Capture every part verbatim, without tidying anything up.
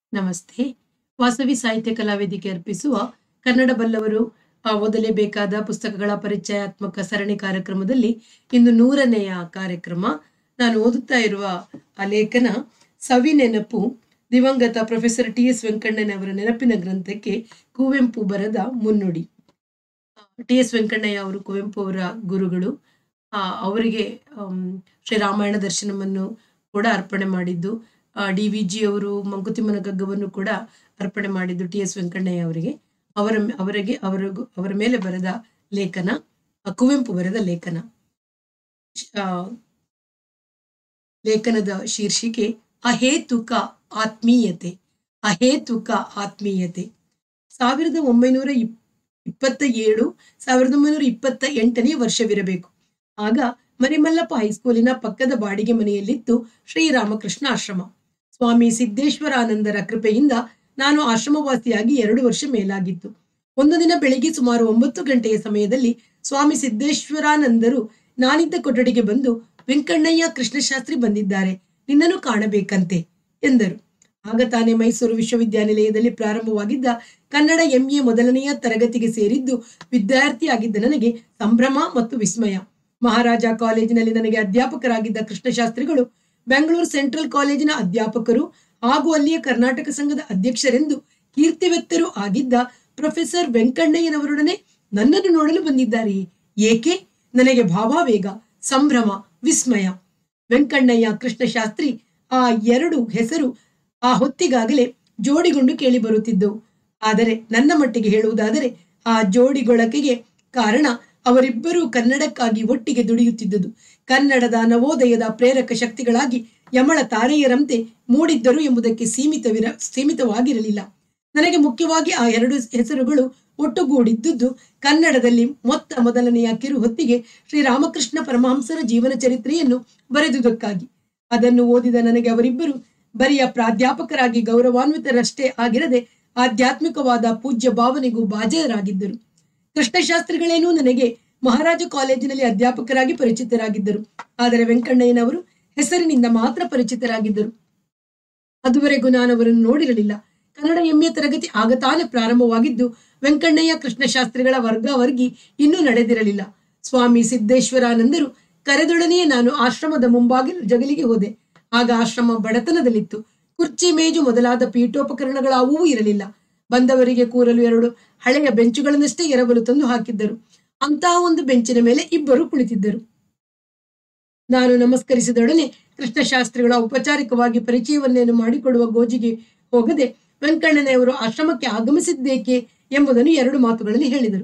ನಮಸ್ತೆ. ವಾಸವಿ ಸಾಹಿತ್ಯ ಕಲಾವೇದಿಕೆ ಅರ್ಪಿಸುವ ಕನ್ನಡ ಬಲ್ಲವರು ಆ, ಓದಲೇಬೇಕಾದ ಪುಸ್ತಕಗಳ ಪರಿಚಯಾತ್ಮಕ ಸರಣಿ ಕಾರ್ಯಕ್ರಮದಲ್ಲಿ ಇಂದು ನೂರನೆಯ ಕಾರ್ಯಕ್ರಮ. ನಾನು ಓದುತ್ತಾ ಇರುವ ಆ ಲೇಖನ ಸವಿನೆನಪು, ದಿವಂಗತ ಪ್ರೊಫೆಸರ್ ಟಿ ಎಸ್ ವೆಂಕಣ್ಣನವರ ನೆನಪಿನ ಗ್ರಂಥಕ್ಕೆ ಕುವೆಂಪು ಬರೆದ ಮುನ್ನುಡಿ. ಟಿ ಎಸ್ ವೆಂಕಣ್ಣಯ್ಯ ಅವರು ಕುವೆಂಪು ಅವರ ಗುರುಗಳು. ಆ, ಅವರಿಗೆ ಆಮ್, ಶ್ರೀರಾಮಾಯಣ ದರ್ಶನವನ್ನು ಕೂಡ ಅರ್ಪಣೆ ಮಾಡಿದ್ದು, ಡಿ ವಿ ಜಿ ಅವರು ಮಂಕುತಿಮ್ಮನ ಕಗ್ಗವನ್ನು ಕೂಡ ಅರ್ಪಣೆ ಮಾಡಿದ್ದು ಟಿ ಎಸ್ ವೆಂಕಣ್ಣಯ್ಯ ಅವರಿಗೆ. ಅವರ ಅವರಿಗೆ ಅವರ ಅವರ ಮೇಲೆ ಬರೆದ ಲೇಖನ, ಆ, ಕುವೆಂಪು ಬರೆದ ಲೇಖನ. ಆ, ಲೇಖನದ ಶೀರ್ಷಿಕೆ ಅಹೇತುಕ ಆತ್ಮೀಯತೆ. ಅಹೇತುಕ ಆತ್ಮೀಯತೆ. ಸಾವಿರದ ಒಂಬೈನೂರ ಇಪ್ ಇಪ್ಪತ್ತ ಏಳು ಸಾವಿರದ ಒಂಬೈನೂರ ಇಪ್ಪತ್ತ ಎಂಟನೇ ವರ್ಷವಿರಬೇಕು. ಆಗ ಮರಿಮಲ್ಲಪ್ಪ ಹೈಸ್ಕೂಲಿನ ಪಕ್ಕದ ಬಾಡಿಗೆ ಮನೆಯಲ್ಲಿತ್ತು ಶ್ರೀರಾಮಕೃಷ್ಣ ಆಶ್ರಮ. ಸ್ವಾಮಿ ಸಿದ್ದೇಶ್ವರಾನಂದರ ಕೃಪೆಯಿಂದ ನಾನು ಆಶ್ರಮವಾಸಿಯಾಗಿ ಎರಡು ವರ್ಷ ಮೇಲಾಗಿತ್ತು. ಒಂದು ದಿನ ಬೆಳಿಗ್ಗೆ ಸುಮಾರು ಒಂಬತ್ತು ಗಂಟೆಯ ಸಮಯದಲ್ಲಿ ಸ್ವಾಮಿ ಸಿದ್ದೇಶ್ವರಾನಂದರು ನಾನಿದ್ದ ಕೊಠಡಿಗೆ ಬಂದು, ವೆಂಕಣ್ಣಯ್ಯ ಕೃಷ್ಣಶಾಸ್ತ್ರಿ ಬಂದಿದ್ದಾರೆ, ನಿನ್ನನ್ನು ಕಾಣಬೇಕಂತೆ ಎಂದರು. ಆಗ ತಾನೇ ಮೈಸೂರು ವಿಶ್ವವಿದ್ಯಾನಿಲಯದಲ್ಲಿ ಪ್ರಾರಂಭವಾಗಿದ್ದ ಕನ್ನಡ ಎಂ ಎ ಮೊದಲನೆಯ ತರಗತಿಗೆ ಸೇರಿದ್ದು ವಿದ್ಯಾರ್ಥಿಯಾಗಿದ್ದ ನನಗೆ ಸಂಭ್ರಮ ಮತ್ತು ವಿಸ್ಮಯ. ಮಹಾರಾಜ ಕಾಲೇಜಿನಲ್ಲಿ ನನಗೆ ಅಧ್ಯಾಪಕರಾಗಿದ್ದ ಕೃಷ್ಣಶಾಸ್ತ್ರಿಗಳು ಬೆಂಗಳೂರು ಸೆಂಟ್ರಲ್ ಕಾಲೇಜಿನ ಅಧ್ಯಾಪಕರು ಹಾಗೂ ಅಲ್ಲಿಯ ಕರ್ನಾಟಕ ಸಂಘದ ಅಧ್ಯಕ್ಷರೆಂದು ಕೀರ್ತಿವೆತ್ತರೂ ಆಗಿದ್ದ ಪ್ರೊಫೆಸರ್ ವೆಂಕಣ್ಣಯ್ಯನವರೊಡನೆ ನನ್ನನ್ನು ನೋಡಲು ಬಂದಿದ್ದಾರೆಯೇ? ಏಕೆ? ನನಗೆ ಭಾವಾವೇಗ, ಸಂಭ್ರಮ, ವಿಸ್ಮಯ. ವೆಂಕಣ್ಣಯ್ಯ ಕೃಷ್ಣಶಾಸ್ತ್ರಿ ಆ ಎರಡು ಹೆಸರು ಆ ಹೊತ್ತಿಗಾಗಲೇ ಜೋಡಿಗೊಂಡು ಕೇಳಿ ಬರುತ್ತಿದ್ದವು. ಆದರೆ ನನ್ನ ಮಟ್ಟಿಗೆ ಹೇಳುವುದಾದರೆ ಆ ಜೋಡಿಗೊಳಕೆಗೆ ಕಾರಣ ಅವರಿಬ್ಬರೂ ಕನ್ನಡಕ್ಕಾಗಿ ಒಟ್ಟಿಗೆ ದುಡಿಯುತ್ತಿದ್ದುದು, ಕನ್ನಡದ ನವೋದಯದ ಪ್ರೇರಕ ಶಕ್ತಿಗಳಾಗಿ ಯಮಳ ತಾರೆಯರಂತೆ ಮೂಡಿದ್ದರು ಎಂಬುದಕ್ಕೆ ಸೀಮಿತವಿರ ಸೀಮಿತವಾಗಿರಲಿಲ್ಲ. ನನಗೆ ಮುಖ್ಯವಾಗಿ ಆ ಎರಡು ಹೆಸರುಗಳು ಒಟ್ಟುಗೂಡಿದ್ದುದು ಕನ್ನಡದಲ್ಲಿ ಮೊತ್ತ ಮೊದಲನೆಯ ಕಿರು ಹೊತ್ತಿಗೆ ಶ್ರೀರಾಮಕೃಷ್ಣ ಪರಮಹಂಸರ ಜೀವನ ಚರಿತ್ರೆಯನ್ನು ಬರೆದುದಕ್ಕಾಗಿ. ಅದನ್ನು ಓದಿದ ನನಗೆ ಅವರಿಬ್ಬರು ಬರಿಯ ಪ್ರಾಧ್ಯಾಪಕರಾಗಿ ಗೌರವಾನ್ವಿತರಷ್ಟೇ ಆಗಿರದೆ ಆಧ್ಯಾತ್ಮಿಕವಾದ ಪೂಜ್ಯ ಭಾವನೆಗೂ ಬಾಜರಾಗಿದ್ದರು. ಕೃಷ್ಣಶಾಸ್ತ್ರಿಗಳೇನೂ ನನಗೆ ಮಹಾರಾಜ ಕಾಲೇಜಿನಲ್ಲಿ ಅಧ್ಯಾಪಕರಾಗಿ ಪರಿಚಿತರಾಗಿದ್ದರು. ಆದರೆ ವೆಂಕಣ್ಣಯ್ಯನವರು ಹೆಸರಿನಿಂದ ಮಾತ್ರ ಪರಿಚಿತರಾಗಿದ್ದರು. ಅದುವರೆಗೂ ನಾನು ಅವರನ್ನು ನೋಡಿರಲಿಲ್ಲ. ಕನ್ನಡ ಎಂ ಎ ತರಗತಿ ಆಗ ತಾನೇ ಪ್ರಾರಂಭವಾಗಿದ್ದು ವೆಂಕಣ್ಣಯ್ಯ ಕೃಷ್ಣಶಾಸ್ತ್ರಿಗಳ ವರ್ಗಾವರ್ಗಿ ಇನ್ನೂ ನಡೆದಿರಲಿಲ್ಲ. ಸ್ವಾಮಿ ಸಿದ್ದೇಶ್ವರಾನಂದರು ಕರೆದೊಡನೆಯೇ ನಾನು ಆಶ್ರಮದ ಮುಂಬಾಗಿಲು ಜಗಲಿಗೆ ಹೋದೆ. ಆಗ ಆಶ್ರಮ ಬಡತನದಲ್ಲಿತ್ತು. ಕುರ್ಚಿ, ಮೇಜು ಮೊದಲಾದ ಪೀಠೋಪಕರಣಗಳಾವೂ ಇರಲಿಲ್ಲ. ಬಂದವರಿಗೆ ಕೂರಲು ಎರಡು ಹಳೆಯ ಬೆಂಚುಗಳನ್ನಷ್ಟೇ ಎರವಲು ತಂದು ಹಾಕಿದ್ದರು. ಅಂತಹ ಒಂದು ಬೆಂಚಿನ ಮೇಲೆ ಇಬ್ಬರು ಕುಳಿತಿದ್ದರು. ನಾನು ನಮಸ್ಕರಿಸಿದೊಡನೆ ಕೃಷ್ಣಶಾಸ್ತ್ರಿಗಳ ಔಪಚಾರಿಕವಾಗಿ ಪರಿಚಯವನ್ನೇನು ಮಾಡಿಕೊಡುವ ಗೋಜಿಗೆ ಹೋಗದೆ ವೆಂಕಣ್ಣನವರು ಆಶ್ರಮಕ್ಕೆ ಆಗಮಿಸಿದ್ದೇಕೆ ಎಂಬುದನ್ನು ಎರಡು ಮಾತುಗಳಲ್ಲಿ ಹೇಳಿದರು.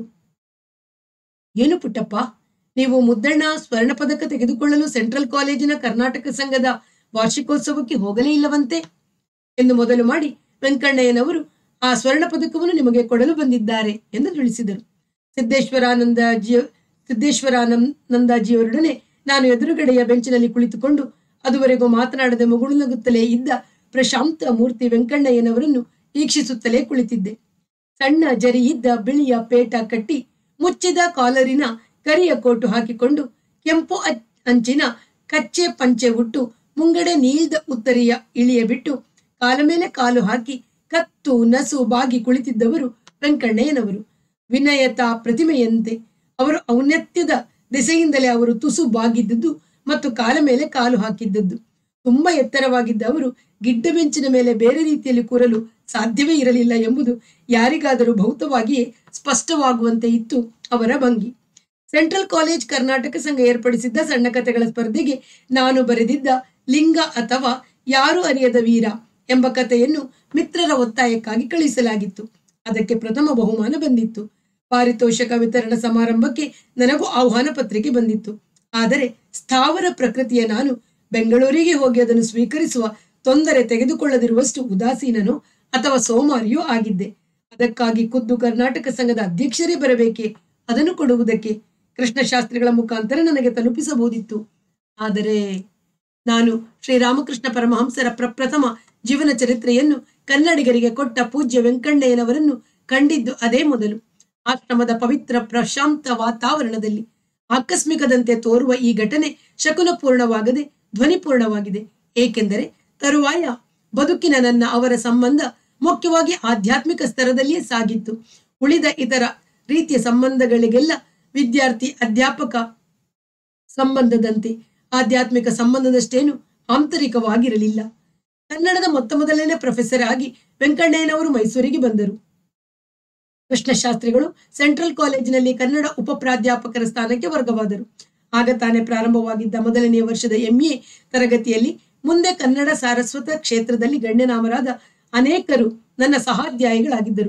ಏನು ಪುಟ್ಟಪ್ಪ, ನೀವು ಮುದ್ದಣ್ಣ ಸ್ವರ್ಣ ಪದಕ ತೆಗೆದುಕೊಳ್ಳಲು ಸೆಂಟ್ರಲ್ ಕಾಲೇಜಿನ ಕರ್ನಾಟಕ ಸಂಘದ ವಾರ್ಷಿಕೋತ್ಸವಕ್ಕೆ ಹೋಗಲೇ ಇಲ್ಲವಂತೆ ಎಂದು ಮೊದಲು ಮಾಡಿ ವೆಂಕಣ್ಣಯ್ಯನವರು ಆ ಸ್ವರ್ಣ ಪದಕವನ್ನು ನಿಮಗೆ ಕೊಡಲು ಬಂದಿದ್ದಾರೆ ಎಂದು ತಿಳಿಸಿದರು. ಸಿದ್ದೇಶ್ವರಾನಂದಜಿ ಸಿದ್ದೇಶ್ವರಾನಂದಜಿಯವರೊಡನೆ ನಾನು ಎದುರುಗಡೆಯ ಬೆಂಚಿನಲ್ಲಿ ಕುಳಿತುಕೊಂಡು ಅದುವರೆಗೂ ಮಾತನಾಡದೆ ಮುಗುಳು ನಗುತ್ತಲೇ ಇದ್ದ ಪ್ರಶಾಂತ ಮೂರ್ತಿ ವೆಂಕಣ್ಣಯ್ಯನವರನ್ನು ವೀಕ್ಷಿಸುತ್ತಲೇ ಕುಳಿತಿದ್ದೆ. ಸಣ್ಣ ಜರಿ ಇದ್ದ ಬಿಳಿಯ ಪೇಟ ಕಟ್ಟಿ ಮುಚ್ಚಿದ ಕಾಲರಿನ ಕರಿಯ ಕೋಟು ಹಾಕಿಕೊಂಡು ಕೆಂಪು ಅಂಚಿನ ಕಚ್ಚೆ ಪಂಚೆ ಉಟ್ಟು ಮುಂಗಡೆ ನೀಳ್ದ ಉತ್ತರಿಯ ಇಳಿಯ ಬಿಟ್ಟು ಕಾಲ ಮೇಲೆ ಕಾಲು ಹಾಕಿ ಕತ್ತು ನಸು ಬಾಗಿ ಕುಳಿತಿದ್ದವರು ವೆಂಕಣ್ಣಯ್ಯನವರು. ವಿನಯತಾ ಪ್ರತಿಮೆಯಂತೆ ಅವರು ಔನ್ನತ್ಯದ ದೆಸೆಯಿಂದಲೇ ಅವರು ತುಸು ಬಾಗಿದ್ದದ್ದು ಮತ್ತು ಕಾಲ ಮೇಲೆ ಕಾಲು ಹಾಕಿದ್ದದ್ದು. ತುಂಬಾ ಎತ್ತರವಾಗಿದ್ದ ಅವರು ಗಿಡ್ಡ ಬೆಂಚಿನ ಮೇಲೆ ಬೇರೆ ರೀತಿಯಲ್ಲಿ ಕೂರಲು ಸಾಧ್ಯವೇ ಇರಲಿಲ್ಲ ಎಂಬುದು ಯಾರಿಗಾದರೂ ಭೌತವಾಗಿಯೇ ಸ್ಪಷ್ಟವಾಗುವಂತೆ ಇತ್ತು ಅವರ ಭಂಗಿ. ಸೆಂಟ್ರಲ್ ಕಾಲೇಜ್ ಕರ್ನಾಟಕ ಸಂಘ ಏರ್ಪಡಿಸಿದ್ದ ಸಣ್ಣ ಕಥೆಗಳ ಸ್ಪರ್ಧೆಗೆ ನಾನು ಬರೆದಿದ್ದ ಲಿಂಗ ಅಥವಾ ಯಾರು ಅರಿಯದ ವೀರ ಎಂಬ ಕಥೆಯನ್ನು ಮಿತ್ರರ ಒತ್ತಾಯಕ್ಕಾಗಿ ಕಳಿಸಲಾಗಿತ್ತು. ಅದಕ್ಕೆ ಪ್ರಥಮ ಬಹುಮಾನ ಬಂದಿತ್ತು. ಪಾರಿತೋಷಕ ವಿತರಣಾ ಸಮಾರಂಭಕ್ಕೆ ನನಗೂ ಆಹ್ವಾನ ಪತ್ರಿಕೆ ಬಂದಿತ್ತು. ಆದರೆ ಸ್ಥಾವರ ಪ್ರಕೃತಿಯ ನಾನು ಬೆಂಗಳೂರಿಗೆ ಹೋಗಿ ಅದನ್ನು ಸ್ವೀಕರಿಸುವ ತೊಂದರೆ ತೆಗೆದುಕೊಳ್ಳದಿರುವಷ್ಟು ಉದಾಸೀನನೋ ಅಥವಾ ಸೋಮಾರಿಯೋ ಆಗಿದ್ದೆ. ಅದಕ್ಕಾಗಿ ಖುದ್ದು ಕರ್ನಾಟಕ ಸಂಘದ ಅಧ್ಯಕ್ಷರೇ ಬರಬೇಕೆ ಅದನ್ನು ಕೊಡುವುದಕ್ಕೆ? ಕೃಷ್ಣಶಾಸ್ತ್ರಿಗಳ ಮುಖಾಂತರ ನನಗೆ ತಲುಪಿಸಬಹುದಿತ್ತು. ಆದರೆ ನಾನು ಶ್ರೀರಾಮಕೃಷ್ಣ ಪರಮಹಂಸರ ಪ್ರಪ್ರಥಮ ಜೀವನ ಚರಿತ್ರೆಯನ್ನು ಕನ್ನಡಿಗರಿಗೆ ಕೊಟ್ಟ ಪೂಜ್ಯ ವೆಂಕಣ್ಣಯ್ಯನವರನ್ನು ಕಂಡಿದ್ದು ಅದೇ ಮೊದಲು. ಆಶ್ರಮದ ಪವಿತ್ರ ಪ್ರಶಾಂತ ವಾತಾವರಣದಲ್ಲಿ ಆಕಸ್ಮಿಕದಂತೆ ತೋರುವ ಈ ಘಟನೆ ಶಕುನಪೂರ್ಣವಾಗದೆ ಧ್ವನಿಪೂರ್ಣವಾಗಿದೆ. ಏಕೆಂದರೆ ತರುವಾಯ ಬದುಕಿನ ನನ್ನ ಅವರ ಸಂಬಂಧ ಮುಖ್ಯವಾಗಿ ಆಧ್ಯಾತ್ಮಿಕ ಸ್ತರದಲ್ಲಿಯೇ ಸಾಗಿತ್ತು. ಉಳಿದ ಇತರ ರೀತಿಯ ಸಂಬಂಧಗಳಿಗೆಲ್ಲ ವಿದ್ಯಾರ್ಥಿ ಅಧ್ಯಾಪಕ ಸಂಬಂಧದಂತೆ ಆಧ್ಯಾತ್ಮಿಕ ಸಂಬಂಧದಷ್ಟೇನು ಆಂತರಿಕವಾಗಿರಲಿಲ್ಲ. ಕನ್ನಡದ ಮೊತ್ತ ಮೊದಲನೇ ಪ್ರೊಫೆಸರ್ ಆಗಿ ವೆಂಕಣ್ಣಯ್ಯನವರು ಮೈಸೂರಿಗೆ ಬಂದರು. ಕೃಷ್ಣಶಾಸ್ತ್ರಿಗಳು ಸೆಂಟ್ರಲ್ ಕಾಲೇಜಿನಲ್ಲಿ ಕನ್ನಡ ಉಪ ಪ್ರಾಧ್ಯಾಪಕರ ಸ್ಥಾನಕ್ಕೆ ವರ್ಗವಾದರು. ಆಗ ತಾನೇ ಪ್ರಾರಂಭವಾಗಿದ್ದ ಮೊದಲನೆಯ ವರ್ಷದ ಎಂಎ ತರಗತಿಯಲ್ಲಿ ಮುಂದೆ ಕನ್ನಡ ಸಾರಸ್ವತ ಕ್ಷೇತ್ರದಲ್ಲಿ ಗಣ್ಯನಾಮರಾದ ಅನೇಕರು ನನ್ನ ಸಹಾಧ್ಯಾಯಿಗಳಾಗಿದ್ದರು.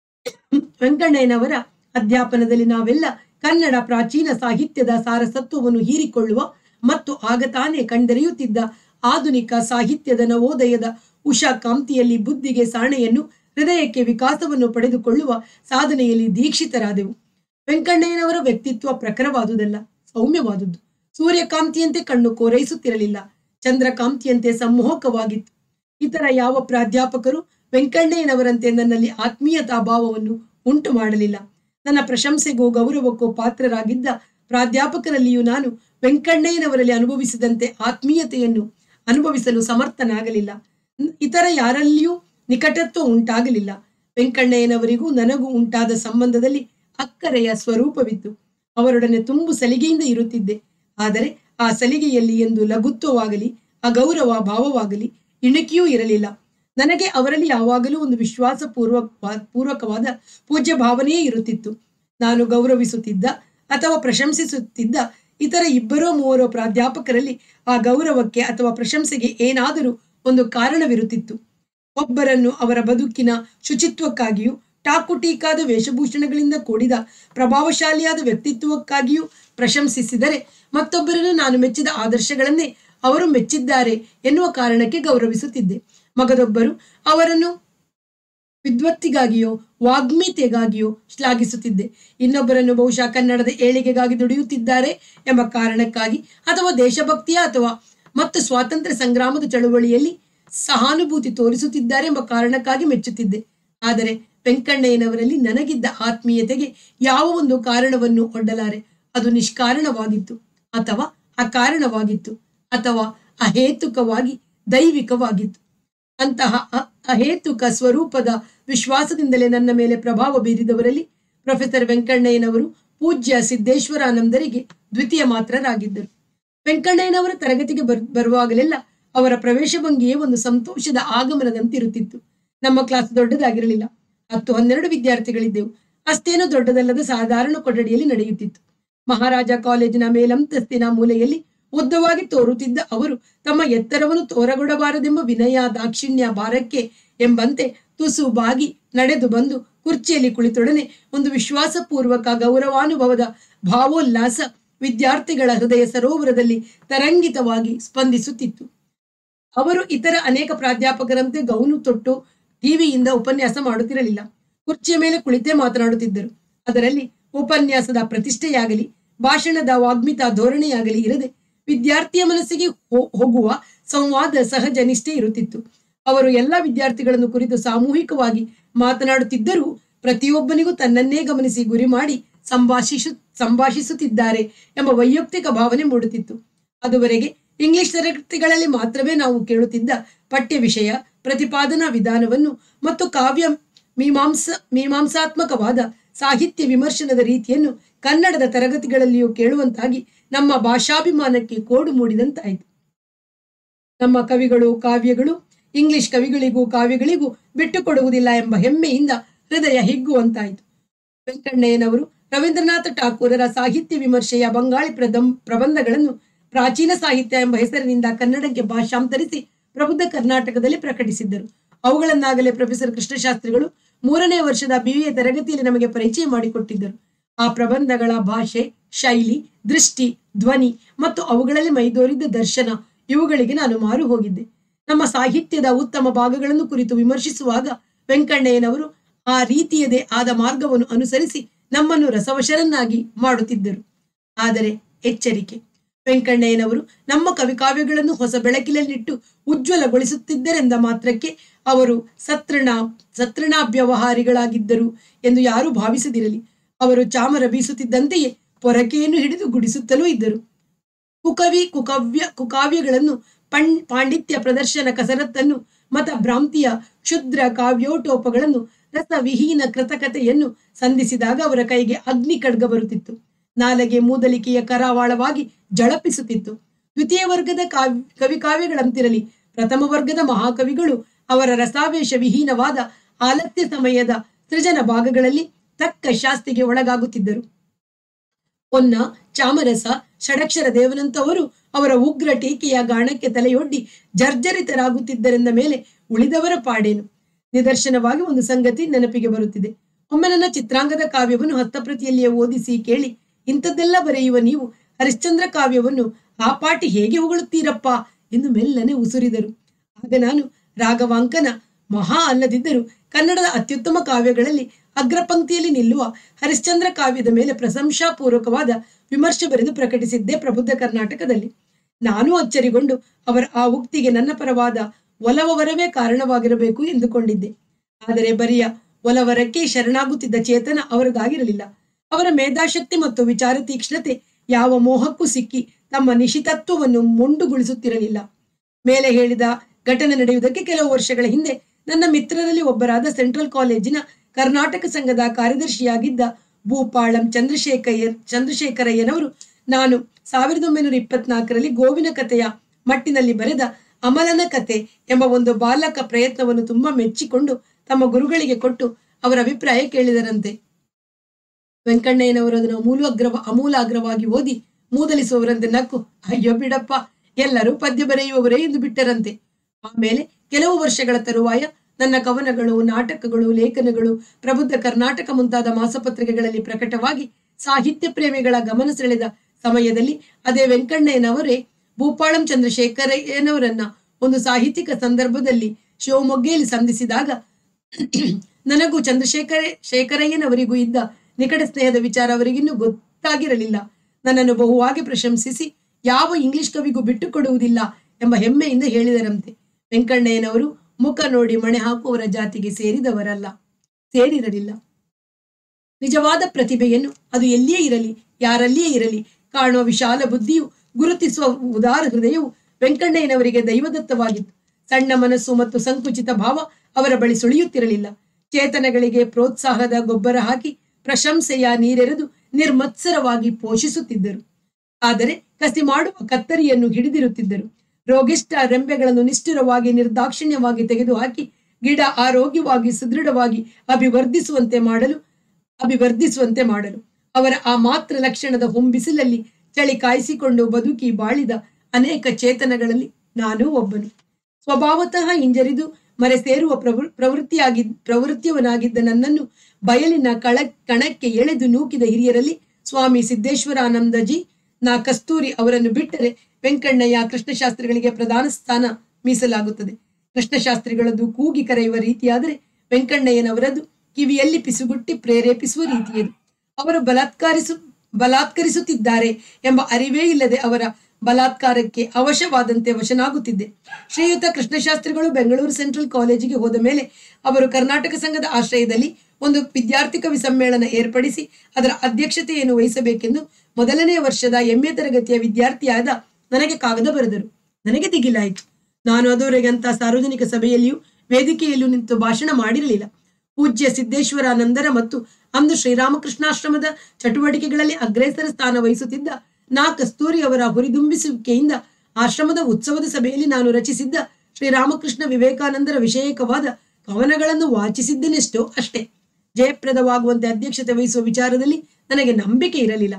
ವೆಂಕಣ್ಣಯ್ಯನವರ ಅಧ್ಯಾಪನದಲ್ಲಿ ನಾವೆಲ್ಲ ಕನ್ನಡ ಪ್ರಾಚೀನ ಸಾಹಿತ್ಯದ ಸಾರಸತ್ವವನ್ನು ಹೀರಿಕೊಳ್ಳುವ ಮತ್ತು ಆಗ ತಾನೇ ಕಂಡೆರೆಯುತ್ತಿದ್ದ ಆಧುನಿಕ ಸಾಹಿತ್ಯದ ನವೋದಯದ ಉಷಾ ಕಾಂತಿಯಲ್ಲಿ ಬುದ್ಧಿಗೆ ಸಾಣೆಯನ್ನು, ಹೃದಯಕ್ಕೆ ವಿಕಾಸವನ್ನು ಪಡೆದುಕೊಳ್ಳುವ ಸಾಧನೆಯಲ್ಲಿ ದೀಕ್ಷಿತರಾದೆವು. ವೆಂಕಣ್ಣಯ್ಯನವರ ವ್ಯಕ್ತಿತ್ವ ಪ್ರಖರವಾದುದಲ್ಲ, ಸೌಮ್ಯವಾದುದು. ಸೂರ್ಯಕಾಂತಿಯಂತೆ ಕಣ್ಣು ಕೋರೈಸುತ್ತಿರಲಿಲ್ಲ, ಚಂದ್ರಕಾಂತಿಯಂತೆ ಸಮ್ಮೋಹಕವಾಗಿತ್ತು. ಇತರ ಯಾವ ಪ್ರಾಧ್ಯಾಪಕರು ವೆಂಕಣ್ಣಯ್ಯನವರಂತೆ ನನ್ನಲ್ಲಿ ಆತ್ಮೀಯತಾ ಭಾವವನ್ನು ಉಂಟು ಮಾಡಲಿಲ್ಲ. ನನ್ನ ಪ್ರಶಂಸೆಗೂ ಗೌರವಕ್ಕೂ ಪಾತ್ರರಾಗಿದ್ದ ಪ್ರಾಧ್ಯಾಪಕರಲ್ಲಿಯೂ ನಾನು ವೆಂಕಣ್ಣಯ್ಯನವರಲ್ಲಿ ಅನುಭವಿಸಿದಂತೆ ಆತ್ಮೀಯತೆಯನ್ನು ಅನುಭವಿಸಲು ಸಮರ್ಥನಾಗಲಿಲ್ಲ. ಇತರ ಯಾರಲ್ಲಿಯೂ ನಿಕಟತ್ವ ಉಂಟಾಗಲಿಲ್ಲ. ವೆಂಕಣ್ಣಯ್ಯನವರಿಗೂ ನನಗೂ ಉಂಟಾದ ಸಂಬಂಧದಲ್ಲಿ ಅಕ್ಕರೆಯ ಸ್ವರೂಪವಿತ್ತು. ಅವರೊಡನೆ ತುಂಬು ಸಲಿಗೆಯಿಂದ ಇರುತ್ತಿದ್ದೆ. ಆದರೆ ಆ ಸಲಿಗೆಯಲ್ಲಿ ಎಂದು ಲಘುತ್ವವಾಗಲಿ ಅಗೌರವ ಭಾವವಾಗಲಿ ಇಣುಕಿಯೂ ಇರಲಿಲ್ಲ. ನನಗೆ ಅವರಲ್ಲಿ ಯಾವಾಗಲೂ ಒಂದು ವಿಶ್ವಾಸ ಪೂರ್ವಕ ಪೂರ್ವಕವಾದ ಪೂಜ್ಯ ಭಾವನೆಯೇ ಇರುತ್ತಿತ್ತು. ನಾನು ಗೌರವಿಸುತ್ತಿದ್ದ ಅಥವಾ ಪ್ರಶಂಸಿಸುತ್ತಿದ್ದ ಇತರ ಇಬ್ಬರೋ ಮೂವರೋ ಪ್ರಾಧ್ಯಾಪಕರಲ್ಲಿ ಆ ಗೌರವಕ್ಕೆ ಅಥವಾ ಪ್ರಶಂಸೆಗೆ ಏನಾದರೂ ಒಂದು ಕಾರಣವಿರುತ್ತಿತ್ತು. ಒಬ್ಬರನ್ನು ಅವರ ಬದುಕಿನ ಶುಚಿತ್ವಕ್ಕಾಗಿಯೂ ಟಾಕುಟೀಕಾದ ವೇಷಭೂಷಣಗಳಿಂದ ಕೂಡಿದ ಪ್ರಭಾವಶಾಲಿಯಾದ ವ್ಯಕ್ತಿತ್ವಕ್ಕಾಗಿಯೂ ಪ್ರಶಂಸಿಸಿದರೆ, ಮತ್ತೊಬ್ಬರನ್ನು ನಾನು ಮೆಚ್ಚಿದ ಆದರ್ಶಗಳನ್ನೇ ಅವರು ಮೆಚ್ಚಿದ್ದಾರೆ ಎನ್ನುವ ಕಾರಣಕ್ಕೆ ಗೌರವಿಸುತ್ತಿದ್ದೆ. ಮಗದೊಬ್ಬರು ಅವರನ್ನು ವಿದ್ವತ್ತಿಗಾಗಿಯೋ ವಾಗ್ಮಿತೆಗಾಗಿಯೋ ಶ್ಲಾಘಿಸುತ್ತಿದ್ದೆ. ಇನ್ನೊಬ್ಬರನ್ನು ಬಹುಶಃ ಕನ್ನಡದ ಏಳಿಗೆಗಾಗಿ ದುಡಿಯುತ್ತಿದ್ದಾರೆ ಎಂಬ ಕಾರಣಕ್ಕಾಗಿ ಅಥವಾ ದೇಶಭಕ್ತಿಯ ಅಥವಾ ಮತ್ತು ಸ್ವಾತಂತ್ರ್ಯ ಸಂಗ್ರಾಮದ ಚಳುವಳಿಯಲ್ಲಿ ಸಹಾನುಭೂತಿ ತೋರಿಸುತ್ತಿದ್ದಾರೆ ಎಂಬ ಕಾರಣಕ್ಕಾಗಿ ಮೆಚ್ಚುತ್ತಿದ್ದೆ. ಆದರೆ ವೆಂಕಣ್ಣಯ್ಯನವರಲ್ಲಿ ನನಗಿದ್ದ ಆತ್ಮೀಯತೆಗೆ ಯಾವ ಒಂದು ಕಾರಣವನ್ನು ಒಡ್ಡಲಾರೆ. ಅದು ನಿಷ್ಕಾರಣವಾಗಿತ್ತು ಅಥವಾ ಅಕಾರಣವಾಗಿತ್ತು ಅಥವಾ ಅಹೇತುಕವಾಗಿ ದೈವಿಕವಾಗಿತ್ತು. ಅಂತಹ ಅಹೇತುಕ ಸ್ವರೂಪದ ವಿಶ್ವಾಸದಿಂದಲೇ ನನ್ನ ಮೇಲೆ ಪ್ರಭಾವ ಬೀರಿದವರಲ್ಲಿ ಪ್ರೊಫೆಸರ್ ವೆಂಕಣ್ಣಯ್ಯನವರು ಪೂಜ್ಯ ಸಿದ್ದೇಶ್ವರಾನಂದರಿಗೆ ದ್ವಿತೀಯ ಮಾತ್ರರಾಗಿದ್ದರು. ವೆಂಕಣ್ಣಯ್ಯನವರ ತರಗತಿಗೆ ಬರ್ ಬರುವಾಗಲೆಲ್ಲ ಅವರ ಪ್ರವೇಶ ಭಂಗಿಯೇ ಒಂದು ಸಂತೋಷದ ಆಗಮನದಂತಿರುತ್ತಿತ್ತು. ನಮ್ಮ ಕ್ಲಾಸ್ ದೊಡ್ಡದಾಗಿರಲಿಲ್ಲ. ಹತ್ತು ಹನ್ನೆರಡು ವಿದ್ಯಾರ್ಥಿಗಳಿದ್ದೆವು. ಅಷ್ಟೇನೂ ದೊಡ್ಡದಲ್ಲದ ಸಾಧಾರಣ ಕೊಠಡಿಯಲ್ಲಿ ನಡೆಯುತ್ತಿತ್ತು. ಮಹಾರಾಜ ಕಾಲೇಜಿನ ಮೇಲಂತಸ್ತಿನ ಮೂಲೆಯಲ್ಲಿ ಉದ್ದವಾಗಿ ತೋರುತ್ತಿದ್ದ ಅವರು ತಮ್ಮ ಎತ್ತರವನ್ನು ತೋರಗೊಡಬಾರದೆಂಬ ವಿನಯ ದಾಕ್ಷಿಣ್ಯ ಭಾರಕ್ಕೆ ಎಂಬಂತೆ ತುಸು ಬಾಗಿ ನಡೆದು ಬಂದು ಕುರ್ಚಿಯಲ್ಲಿ ಕುಳಿತೊಡನೆ ಒಂದು ವಿಶ್ವಾಸಪೂರ್ವಕ ಗೌರವಾನುಭವದ ಭಾವೋಲ್ಲಾಸ ವಿದ್ಯಾರ್ಥಿಗಳ ಹೃದಯ ಸರೋವರದಲ್ಲಿ ತರಂಗಿತವಾಗಿ ಸ್ಪಂದಿಸುತ್ತಿತ್ತು. ಅವರು ಇತರ ಅನೇಕ ಪ್ರಾಧ್ಯಾಪಕರಂತೆ ಗೌನು ತೊಟ್ಟು ಟಿವಿಯಿಂದ ಉಪನ್ಯಾಸ ಮಾಡುತ್ತಿರಲಿಲ್ಲ. ಕುರ್ಚಿಯ ಮೇಲೆ ಕುಳಿತೇ ಮಾತನಾಡುತ್ತಿದ್ದರು. ಅದರಲ್ಲಿ ಉಪನ್ಯಾಸದ ಪ್ರತಿಷ್ಠೆಯಾಗಲಿ ಭಾಷಣದ ವಾಗ್ಮಿತ ಧೋರಣೆಯಾಗಲಿ ಇರದೆ ವಿದ್ಯಾರ್ಥಿಯ ಮನಸ್ಸಿಗೆ ಹೋಗುವ ಸಂವಾದ ಸಹಜ ನಿಷ್ಠೆ ಇರುತ್ತಿತ್ತು. ಅವರು ಎಲ್ಲ ವಿದ್ಯಾರ್ಥಿಗಳನ್ನು ಕುರಿತು ಸಾಮೂಹಿಕವಾಗಿ ಮಾತನಾಡುತ್ತಿದ್ದರೂ ಪ್ರತಿಯೊಬ್ಬನಿಗೂ ತನ್ನನ್ನೇ ಗಮನಿಸಿ ಗುರಿ ಮಾಡಿ ಸಂಭಾಷಿಸು ಸಂಭಾಷಿಸುತ್ತಿದ್ದಾರೆ ಎಂಬ ವೈಯಕ್ತಿಕ ಭಾವನೆ ಮೂಡುತ್ತಿತ್ತು. ಅದುವರೆಗೆ ಇಂಗ್ಲಿಷ್ ತರಗತಿಗಳಲ್ಲಿ ಮಾತ್ರವೇ ನಾವು ಕೇಳುತ್ತಿದ್ದ ಪಠ್ಯ ವಿಷಯ ಪ್ರತಿಪಾದನಾ ವಿಧಾನವನ್ನು ಮತ್ತು ಕಾವ್ಯ ಮೀಮಾಂಸ ಮೀಮಾಂಸಾತ್ಮಕವಾದ ಸಾಹಿತ್ಯ ವಿಮರ್ಶನದ ರೀತಿಯನ್ನು ಕನ್ನಡದ ತರಗತಿಗಳಲ್ಲಿಯೂ ಕೇಳುವಂತಾಗಿ ನಮ್ಮ ಭಾಷಾಭಿಮಾನಕ್ಕೆ ಕೋಡು ಮೂಡಿದಂತಾಯಿತು. ನಮ್ಮ ಕವಿಗಳು ಕಾವ್ಯಗಳು ಇಂಗ್ಲಿಷ್ ಕವಿಗಳಿಗೂ ಕಾವ್ಯಗಳಿಗೂ ಬಿಟ್ಟುಕೊಡುವುದಿಲ್ಲ ಎಂಬ ಹೆಮ್ಮೆಯಿಂದ ಹೃದಯ ಹಿಗ್ಗುವಂತಾಯಿತು. ವೆಂಕಣ್ಣಯ್ಯನವರು ರವೀಂದ್ರನಾಥ ಠಾಕೂರರ ಸಾಹಿತ್ಯ ವಿಮರ್ಶೆಯ ಬಂಗಾಳಿ ಪ್ರದಂ ಪ್ರಬಂಧಗಳನ್ನು ಪ್ರಾಚೀನ ಸಾಹಿತ್ಯ ಎಂಬ ಹೆಸರಿನಿಂದ ಕನ್ನಡಕ್ಕೆ ಭಾಷಾಂತರಿಸಿ ಪ್ರಬುದ್ಧ ಕರ್ನಾಟಕದಲ್ಲಿ ಪ್ರಕಟಿಸಿದ್ದರು. ಅವುಗಳನ್ನಾಗಲೇ ಪ್ರೊಫೆಸರ್ ಕೃಷ್ಣಶಾಸ್ತ್ರಿಗಳು ಮೂರನೇ ವರ್ಷದ ಬಿ ಎ ತರಗತಿಯಲ್ಲಿ ನಮಗೆ ಪರಿಚಯ ಮಾಡಿಕೊಟ್ಟಿದ್ದರು. ಆ ಪ್ರಬಂಧಗಳ ಭಾಷೆ, ಶೈಲಿ, ದೃಷ್ಟಿ, ಧ್ವನಿ ಮತ್ತು ಅವುಗಳಲ್ಲಿ ಮೈದೋರಿದ್ದ ದರ್ಶನ ಇವುಗಳಿಗೆ ನಾನು ಮಾರು ಹೋಗಿದ್ದೆ. ನಮ್ಮ ಸಾಹಿತ್ಯದ ಉತ್ತಮ ಭಾಗಗಳನ್ನು ಕುರಿತು ವಿಮರ್ಶಿಸುವಾಗ ವೆಂಕಣ್ಣಯ್ಯನವರು ಆ ರೀತಿಯದೇ ಆದ ಮಾರ್ಗವನ್ನು ಅನುಸರಿಸಿ ನಮ್ಮನ್ನು ರಸವಶರನ್ನಾಗಿ ಮಾಡುತ್ತಿದ್ದರು. ಆದರೆ ಎಚ್ಚರಿಕೆ, ವೆಂಕಣ್ಣಯ್ಯನವರು ನಮ್ಮ ಕವಿಕಾವ್ಯಗಳನ್ನು ಹೊಸ ಬೆಳಕಿನಲ್ಲಿಟ್ಟು ಉಜ್ವಲಗೊಳಿಸುತ್ತಿದ್ದರೆಂದ ಮಾತ್ರಕ್ಕೆ ಅವರು ಸತ್ರಣ ಸತ್ರಣಾವ್ಯವಹಾರಿಗಳಾಗಿದ್ದರು ಎಂದು ಯಾರೂ ಭಾವಿಸದಿರಲಿ. ಅವರು ಚಾಮರ ಬೀಸುತ್ತಿದ್ದಂತೆಯೇ ಪೊರಕೆಯನ್ನು ಹಿಡಿದು ಗುಡಿಸುತ್ತಲೂ ಇದ್ದರು. ಕುಕವಿ ಕುಕವ್ಯ ಕುಕಾವ್ಯಗಳನ್ನು ಪಣ್ ಪಾಂಡಿತ್ಯ ಪ್ರದರ್ಶನ ಕಸರತ್ತನ್ನು ಮತ ಭ್ರಾಂತಿಯ ಕ್ಷುದ್ರ ಕಾವ್ಯೋಟೋಪಗಳನ್ನು ರಸವಿಹೀನ ಕೃತಕತೆಯನ್ನು ಸಂಧಿಸಿದಾಗ ಅವರ ಕೈಗೆ ಅಗ್ನಿ ಖಡ್ಗ ಬರುತ್ತಿತ್ತು. ನಾಲಗೆ ಮೂದಲಿಕೆಯ ಕರಾವಾಳವಾಗಿ ಜಳಪಿಸುತ್ತಿತ್ತು. ದ್ವಿತೀಯ ವರ್ಗದ ಕಾವ್ಯ ಕವಿ ಕಾವ್ಯಗಳಂತಿರಲಿ, ಪ್ರಥಮ ವರ್ಗದ ಮಹಾಕವಿಗಳು ಅವರ ರಸಾವೇಶ ವಿಹೀನವಾದ ಆಲಸ್ಯ ಸಮಯದ ಸೃಜನ ಭಾಗಗಳಲ್ಲಿ ತಕ್ಕ ಶಾಸ್ತಿಗೆ ಒಳಗಾಗುತ್ತಿದ್ದರು. ಹೊನ್ನ, ಚಾಮರಸ, ಷಡಕ್ಷರ ದೇವನಂತವರು ಅವರ ಉಗ್ರ ಟೀಕೆಯ ಗಾಣಕ್ಕೆ ತಲೆಯೊಡ್ಡಿ ಜರ್ಜರಿತರಾಗುತ್ತಿದ್ದರೆಂದ ಮೇಲೆ ಉಳಿದವರ ಪಾಡೇನು? ನಿದರ್ಶನವಾಗಿ ಒಂದು ಸಂಗತಿ ನೆನಪಿಗೆ ಬರುತ್ತಿದೆ. ಒಮ್ಮೆ ನನ್ನ ಚಿತ್ರಾಂಗದ ಕಾವ್ಯವನ್ನು ಹಸ್ತಪ್ರತಿಯಲ್ಲಿಯೇ ಓದಿಸಿ ಕೇಳಿ, ಇಂಥದ್ದೆಲ್ಲ ಬರೆಯುವ ನೀವು ಹರಿಶ್ಚಂದ್ರ ಕಾವ್ಯವನ್ನು ಆ ಪಾಟಿ ಹೇಗೆ ಹೊಗಳುತ್ತೀರಪ್ಪ ಎಂದು ಮೆಲ್ಲನೆ ಉಸುರಿದರು. ಆಗ ನಾನು ರಾಘವಾಂಕನ ಮಹಾ ಅಲ್ಲದಿದ್ದರೂ ಕನ್ನಡದ ಅತ್ಯುತ್ತಮ ಕಾವ್ಯಗಳಲ್ಲಿ ಅಗ್ರಪಂಕ್ತಿಯಲ್ಲಿ ನಿಲ್ಲುವ ಹರಿಶ್ಚಂದ್ರ ಕಾವ್ಯದ ಮೇಲೆ ಪ್ರಶಂಸಾಪೂರ್ವಕವಾದ ವಿಮರ್ಶೆ ಬರೆದು ಪ್ರಕಟಿಸಿದ್ದೆ ಪ್ರಬುದ್ಧ ಕರ್ನಾಟಕದಲ್ಲಿ. ನಾನೂ ಅಚ್ಚರಿಗೊಂಡು ಅವರ ಆ ಉಕ್ತಿಗೆ ನನ್ನ ಪರವಾದ ಒಲವವರವೇ ಕಾರಣವಾಗಿರಬೇಕು ಎಂದುಕೊಂಡಿದ್ದೆ. ಆದರೆ ಬರಿಯ ಒಲವರಕ್ಕೆ ಶರಣಾಗುತ್ತಿದ್ದ ಚೇತನ ಅವರದಾಗಿರಲಿಲ್ಲ. ಅವರ ಮೇಧಾಶಕ್ತಿ ಮತ್ತು ವಿಚಾರ ತೀಕ್ಷ್ಣತೆ ಯಾವ ಮೋಹಕ್ಕೂ ಸಿಕ್ಕಿ ತಮ್ಮ ನಿಶಿತತ್ವವನ್ನು ಮೊಂಡುಗೊಳಿಸುತ್ತಿರಲಿಲ್ಲ. ಮೇಲೆ ಹೇಳಿದ ಘಟನೆ ನಡೆಯುವುದಕ್ಕೆ ಕೆಲವು ವರ್ಷಗಳ ಹಿಂದೆ ನನ್ನ ಮಿತ್ರರಲ್ಲಿ ಒಬ್ಬರಾದ ಸೆಂಟ್ರಲ್ ಕಾಲೇಜಿನ ಕರ್ನಾಟಕ ಸಂಘದ ಕಾರ್ಯದರ್ಶಿಯಾಗಿದ್ದ ಭೂಪಾಳಂ ಚಂದ್ರಶೇಖರ್ ಚಂದ್ರಶೇಖರಯ್ಯನವರು ನಾನು ಸಾವಿರದ ಒಂಬೈನೂರ ಇಪ್ಪತ್ನಾಲ್ಕರಲ್ಲಿ ಗೋವಿನ ಕಥೆಯ ಮಟ್ಟಿನಲ್ಲಿ ಬರೆದ ಅಮಲನ ಕತೆ ಎಂಬ ಒಂದು ಬಾಲಕ ಪ್ರಯತ್ನವನ್ನು ತುಂಬಾ ಮೆಚ್ಚಿಕೊಂಡು ತಮ್ಮ ಗುರುಗಳಿಗೆ ಕೊಟ್ಟು ಅವರ ಅಭಿಪ್ರಾಯ ಕೇಳಿದರಂತೆ. ವೆಂಕಣ್ಣಯ್ಯನವರು ಅದನ್ನು ಅಮೂಲಾಗ್ರವ ಅಮೂಲಾಗ್ರವಾಗಿ ಓದಿ ಮೂದಲಿಸುವವರಂತೆ ನಕ್ಕು, ಅಯ್ಯೋ ಬಿಡಪ್ಪ, ಎಲ್ಲರೂ ಪದ್ಯ ಬರೆಯುವವರೇ ಎಂದು ಬಿಟ್ಟರಂತೆ. ಆಮೇಲೆ ಕೆಲವು ವರ್ಷಗಳ ತರುವಾಯ ನನ್ನ ಕವನಗಳು, ನಾಟಕಗಳು, ಲೇಖನಗಳು ಪ್ರಬುದ್ಧ ಕರ್ನಾಟಕ ಮುಂತಾದ ಮಾಸಪತ್ರಿಕೆಗಳಲ್ಲಿ ಪ್ರಕಟವಾಗಿ ಸಾಹಿತ್ಯ ಪ್ರೇಮಿಗಳ ಗಮನ ಸೆಳೆದ ಸಮಯದಲ್ಲಿ ಅದೇ ವೆಂಕಣ್ಣಯ್ಯನವರೇ ಭೂಪಾಳಂ ಚಂದ್ರಶೇಖರಯ್ಯನವರನ್ನ ಒಂದು ಸಾಹಿತ್ಯಿಕ ಸಂದರ್ಭದಲ್ಲಿ ಶಿವಮೊಗ್ಗೆಯಲ್ಲಿ ಸಂಧಿಸಿದಾಗ ನನಗೂ ಚಂದ್ರಶೇಖರ ಶೇಖರಯ್ಯನವರಿಗೂ ಇದ್ದ ನಿಕಟ ಸ್ನೇಹದ ವಿಚಾರ ಅವರಿಗಿನ್ನೂ ಗೊತ್ತಾಗಿರಲಿಲ್ಲ. ನನ್ನನ್ನು ಬಹುವಾಗಿ ಪ್ರಶಂಸಿಸಿ ಯಾವ ಇಂಗ್ಲಿಷ್ ಕವಿಗೂ ಬಿಟ್ಟು ಕೊಡುವುದಿಲ್ಲ ಎಂಬ ಹೆಮ್ಮೆಯಿಂದ ಹೇಳಿದರಂತೆ. ವೆಂಕಣ್ಣಯ್ಯನವರು ಮುಖ ನೋಡಿ ಮಣೆ ಹಾಕುವವರ ಜಾತಿಗೆ ಸೇರಿದವರಲ್ಲ, ಸೇರಿರಲಿಲ್ಲ. ನಿಜವಾದ ಪ್ರತಿಭೆಯನ್ನು ಅದು ಎಲ್ಲಿಯೇ ಇರಲಿ, ಯಾರಲ್ಲಿಯೇ ಇರಲಿ ಕಾಣುವ ವಿಶಾಲ ಬುದ್ಧಿಯು, ಗುರುತಿಸುವ ಉದಾರ ಹೃದಯವು ವೆಂಕಣ್ಣಯ್ಯನವರಿಗೆ ದೈವದತ್ತವಾಗಿತ್ತು. ಸಣ್ಣ ಮನಸ್ಸು ಮತ್ತು ಸಂಕುಚಿತ ಭಾವ ಅವರ ಬಳಿ ಸುಳಿಯುತ್ತಿರಲಿಲ್ಲ. ಚೇತನಗಳಿಗೆ ಪ್ರೋತ್ಸಾಹದ ಗೊಬ್ಬರ ಹಾಕಿ ಪ್ರಶಂಸೆಯ ನೀರೆರೆದು ನಿರ್ಮತ್ಸರವಾಗಿ ಪೋಷಿಸುತ್ತಿದ್ದರು. ಆದರೆ ಕಸಿ ಮಾಡುವ ಕತ್ತರಿಯನ್ನು ಹಿಡಿದಿರುತ್ತಿದ್ದರು. ರೋಗಿಷ್ಠ ರೆಂಬೆಗಳನ್ನು ನಿಷ್ಠುರವಾಗಿ ನಿರ್ದಾಕ್ಷಿಣ್ಯವಾಗಿ ತೆಗೆದುಹಾಕಿ ಗಿಡ ಆರೋಗ್ಯವಾಗಿ ಸುದೃಢವಾಗಿ ಅಭಿವರ್ಧಿಸುವಂತೆ ಮಾಡಲು ಅಭಿವರ್ಧಿಸುವಂತೆ ಮಾಡಲು ಅವರ ಆ ಮಾತ್ರ ಲಕ್ಷಣದ ಹೊಂಬಿಸಿಲಲ್ಲಿ ಚಳಿ ಕಾಯಿಸಿಕೊಂಡು ಬದುಕಿ ಬಾಳಿದ ಅನೇಕ ಚೇತನಗಳಲ್ಲಿ ನಾನೂ ಒಬ್ಬನು. ಸ್ವಭಾವತಃ ಹಿಂಜರಿದು ಮರೆ ಸೇರುವ ಪ್ರವೃ ಪ್ರವೃತ್ತಿಯಾಗಿ ಪ್ರವೃತ್ತಿಯವನಾಗಿದ್ದ ನನ್ನನ್ನು ಬಯಲಿನ ಕಳ ಕಣಕ್ಕೆ ಎಳೆದು ನೂಕಿದ ಹಿರಿಯರಲ್ಲಿ ಸ್ವಾಮಿ ಸಿದ್ದೇಶ್ವರಾನಂದಜಿ, ನಾ ಕಸ್ತೂರಿ ಅವರನ್ನು ಬಿಟ್ಟರೆ ವೆಂಕಣ್ಣಯ್ಯ, ಕೃಷ್ಣಶಾಸ್ತ್ರಿಗಳಿಗೆ ಪ್ರಧಾನ ಸ್ಥಾನ ಮೀಸಲಾಗುತ್ತದೆ. ಕೃಷ್ಣಶಾಸ್ತ್ರಿಗಳದ್ದು ಕೂಗಿ ಕರೆಯುವ ರೀತಿಯಾದರೆ ವೆಂಕಣ್ಣಯ್ಯನವರದ್ದು ಕಿವಿಯಲ್ಲಿ ಪಿಸುಗುಟ್ಟಿ ಪ್ರೇರೇಪಿಸುವ ರೀತಿಯದು. ಅವರು ಬಲಾತ್ಕಾರಿಸು ಬಲಾತ್ಕರಿಸುತ್ತಿದ್ದಾರೆ ಎಂಬ ಅರಿವೇ ಇಲ್ಲದೆ ಅವರ ಬಲಾತ್ಕಾರಕ್ಕೆ ಅವಶವಾದಂತೆ ವಶನಾಗುತ್ತಿದ್ದೆ. ಶ್ರೀಯುತ ಕೃಷ್ಣಶಾಸ್ತ್ರಿಗಳು ಬೆಂಗಳೂರು ಸೆಂಟ್ರಲ್ ಕಾಲೇಜಿಗೆ ಹೋದ ಮೇಲೆ ಅವರು ಕರ್ನಾಟಕ ಸಂಘದ ಆಶ್ರಯದಲ್ಲಿ ಒಂದು ವಿದ್ಯಾರ್ಥಿ ಕವಿ ಸಮ್ಮೇಳನ ಏರ್ಪಡಿಸಿ ಅದರ ಅಧ್ಯಕ್ಷತೆಯನ್ನು ವಹಿಸಬೇಕೆಂದು ಮೊದಲನೆಯ ವರ್ಷದ ಎಂಎ ತರಗತಿಯ ವಿದ್ಯಾರ್ಥಿಯಾದ ನನಗೆ ಕಾಗದ ಬರೆದರು. ನನಗೆ ದಿಗಿಲಾಯಿತು. ನಾನು ಅದುವರೆಗೆ ಅಂತ ಸಾರ್ವಜನಿಕ ಸಭೆಯಲ್ಲಿಯೂ ವೇದಿಕೆಯಲ್ಲೂ ನಿಂತು ಭಾಷಣ ಮಾಡಿರಲಿಲ್ಲ. ಪೂಜ್ಯ ಸಿದ್ದೇಶ್ವರಾನಂದರ ಮತ್ತು ಅಂದು ಶ್ರೀರಾಮಕೃಷ್ಣಾಶ್ರಮದ ಚಟುವಟಿಕೆಗಳಲ್ಲಿ ಅಗ್ರೇಸರ ಸ್ಥಾನ ವಹಿಸುತ್ತಿದ್ದ ನಾ ಕಸ್ತೂರಿ ಅವರ ಹುರಿದುಂಬಿಸುವಿಕೆಯಿಂದ ಆಶ್ರಮದ ಉತ್ಸವದ ಸಭೆಯಲ್ಲಿ ನಾನು ರಚಿಸಿದ್ದ ಶ್ರೀರಾಮಕೃಷ್ಣ ವಿವೇಕಾನಂದರ ವಿಷಯಕವಾದ ಕವನಗಳನ್ನು ವಾಚಿಸಿದ್ದನೆಷ್ಟೋ ಅಷ್ಟೇ. ಜಯಪ್ರದವಾಗುವಂತೆ ಅಧ್ಯಕ್ಷತೆ ವಹಿಸುವ ವಿಚಾರದಲ್ಲಿ ನನಗೆ ನಂಬಿಕೆ ಇರಲಿಲ್ಲ.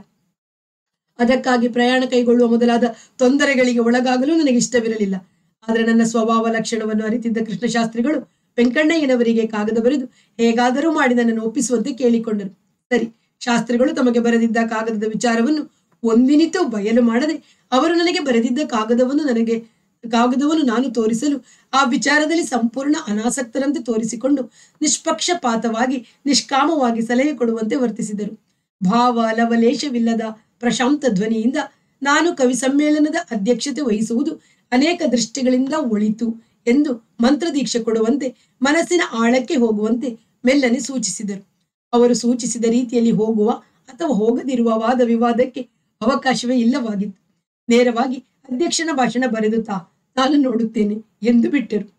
ಅದಕ್ಕಾಗಿ ಪ್ರಯಾಣ ಕೈಗೊಳ್ಳುವ ಮೊದಲಾದ ತೊಂದರೆಗಳಿಗೆ ಒಳಗಾಗಲು ನನಗೆ ಇಷ್ಟವಿರಲಿಲ್ಲ. ಆದರೆ ನನ್ನ ಸ್ವಭಾವ ಲಕ್ಷಣವನ್ನು ಅರಿತಿದ್ದ ಕೃಷ್ಣಶಾಸ್ತ್ರಿಗಳು ವೆಂಕಣ್ಣಯ್ಯನವರಿಗೆ ಕಾಗದ ಬರೆದು ಹೇಗಾದರೂ ಮಾಡಿ ನನ್ನನ್ನು ಒಪ್ಪಿಸುವಂತೆ ಕೇಳಿಕೊಂಡರು. ಸರಿ, ಶಾಸ್ತ್ರಿಗಳು ತಮಗೆ ಬರೆದಿದ್ದ ಕಾಗದದ ವಿಚಾರವನ್ನು ಒಂದಿನಿತೂ ಬಯಲು ಮಾಡದೆ ಅವರು ನನಗೆ ಬರೆದಿದ್ದ ಕಾಗದವನ್ನು ನನಗೆ ಕಾಗದವನ್ನು ನಾನು ತೋರಿಸಲು ಆ ವಿಚಾರದಲ್ಲಿ ಸಂಪೂರ್ಣ ಅನಾಸಕ್ತರಂತೆ ತೋರಿಸಿಕೊಂಡು ನಿಷ್ಪಕ್ಷಪಾತವಾಗಿ ನಿಷ್ಕಾಮವಾಗಿ ಸಲಹೆ ಕೊಡುವಂತೆ ವರ್ತಿಸಿದರು. ಭಾವ ಲವಲೇಶವಿಲ್ಲದ ಪ್ರಶಾಂತ ಧ್ವನಿಯಿಂದ ನಾನು ಕವಿ ಸಮ್ಮೇಳನದ ಅಧ್ಯಕ್ಷತೆ ವಹಿಸುವುದು ಅನೇಕ ದೃಷ್ಟಿಗಳಿಂದ ಒಳಿತು ಎಂದು ಮಂತ್ರದೀಕ್ಷೆ ಕೊಡುವಂತೆ ಮನಸ್ಸಿನ ಆಳಕ್ಕೆ ಹೋಗುವಂತೆ ಮೆಲ್ಲನೆ ಸೂಚಿಸಿದರು. ಅವರು ಸೂಚಿಸಿದ ರೀತಿಯಲ್ಲಿ ಹೋಗುವ ಅಥವಾ ಹೋಗದಿರುವ ವಾದ ವಿವಾದಕ್ಕೆ ಅವಕಾಶವೇ ಇಲ್ಲವಾಗಿತ್ತು. ನೇರವಾಗಿ ಅಧ್ಯಕ್ಷನ ಭಾಷಣ ಬರೆದು ತಾ ನಾನು ನೋಡುತ್ತೇನೆ ಎಂದು ಬಿಟ್ಟರು.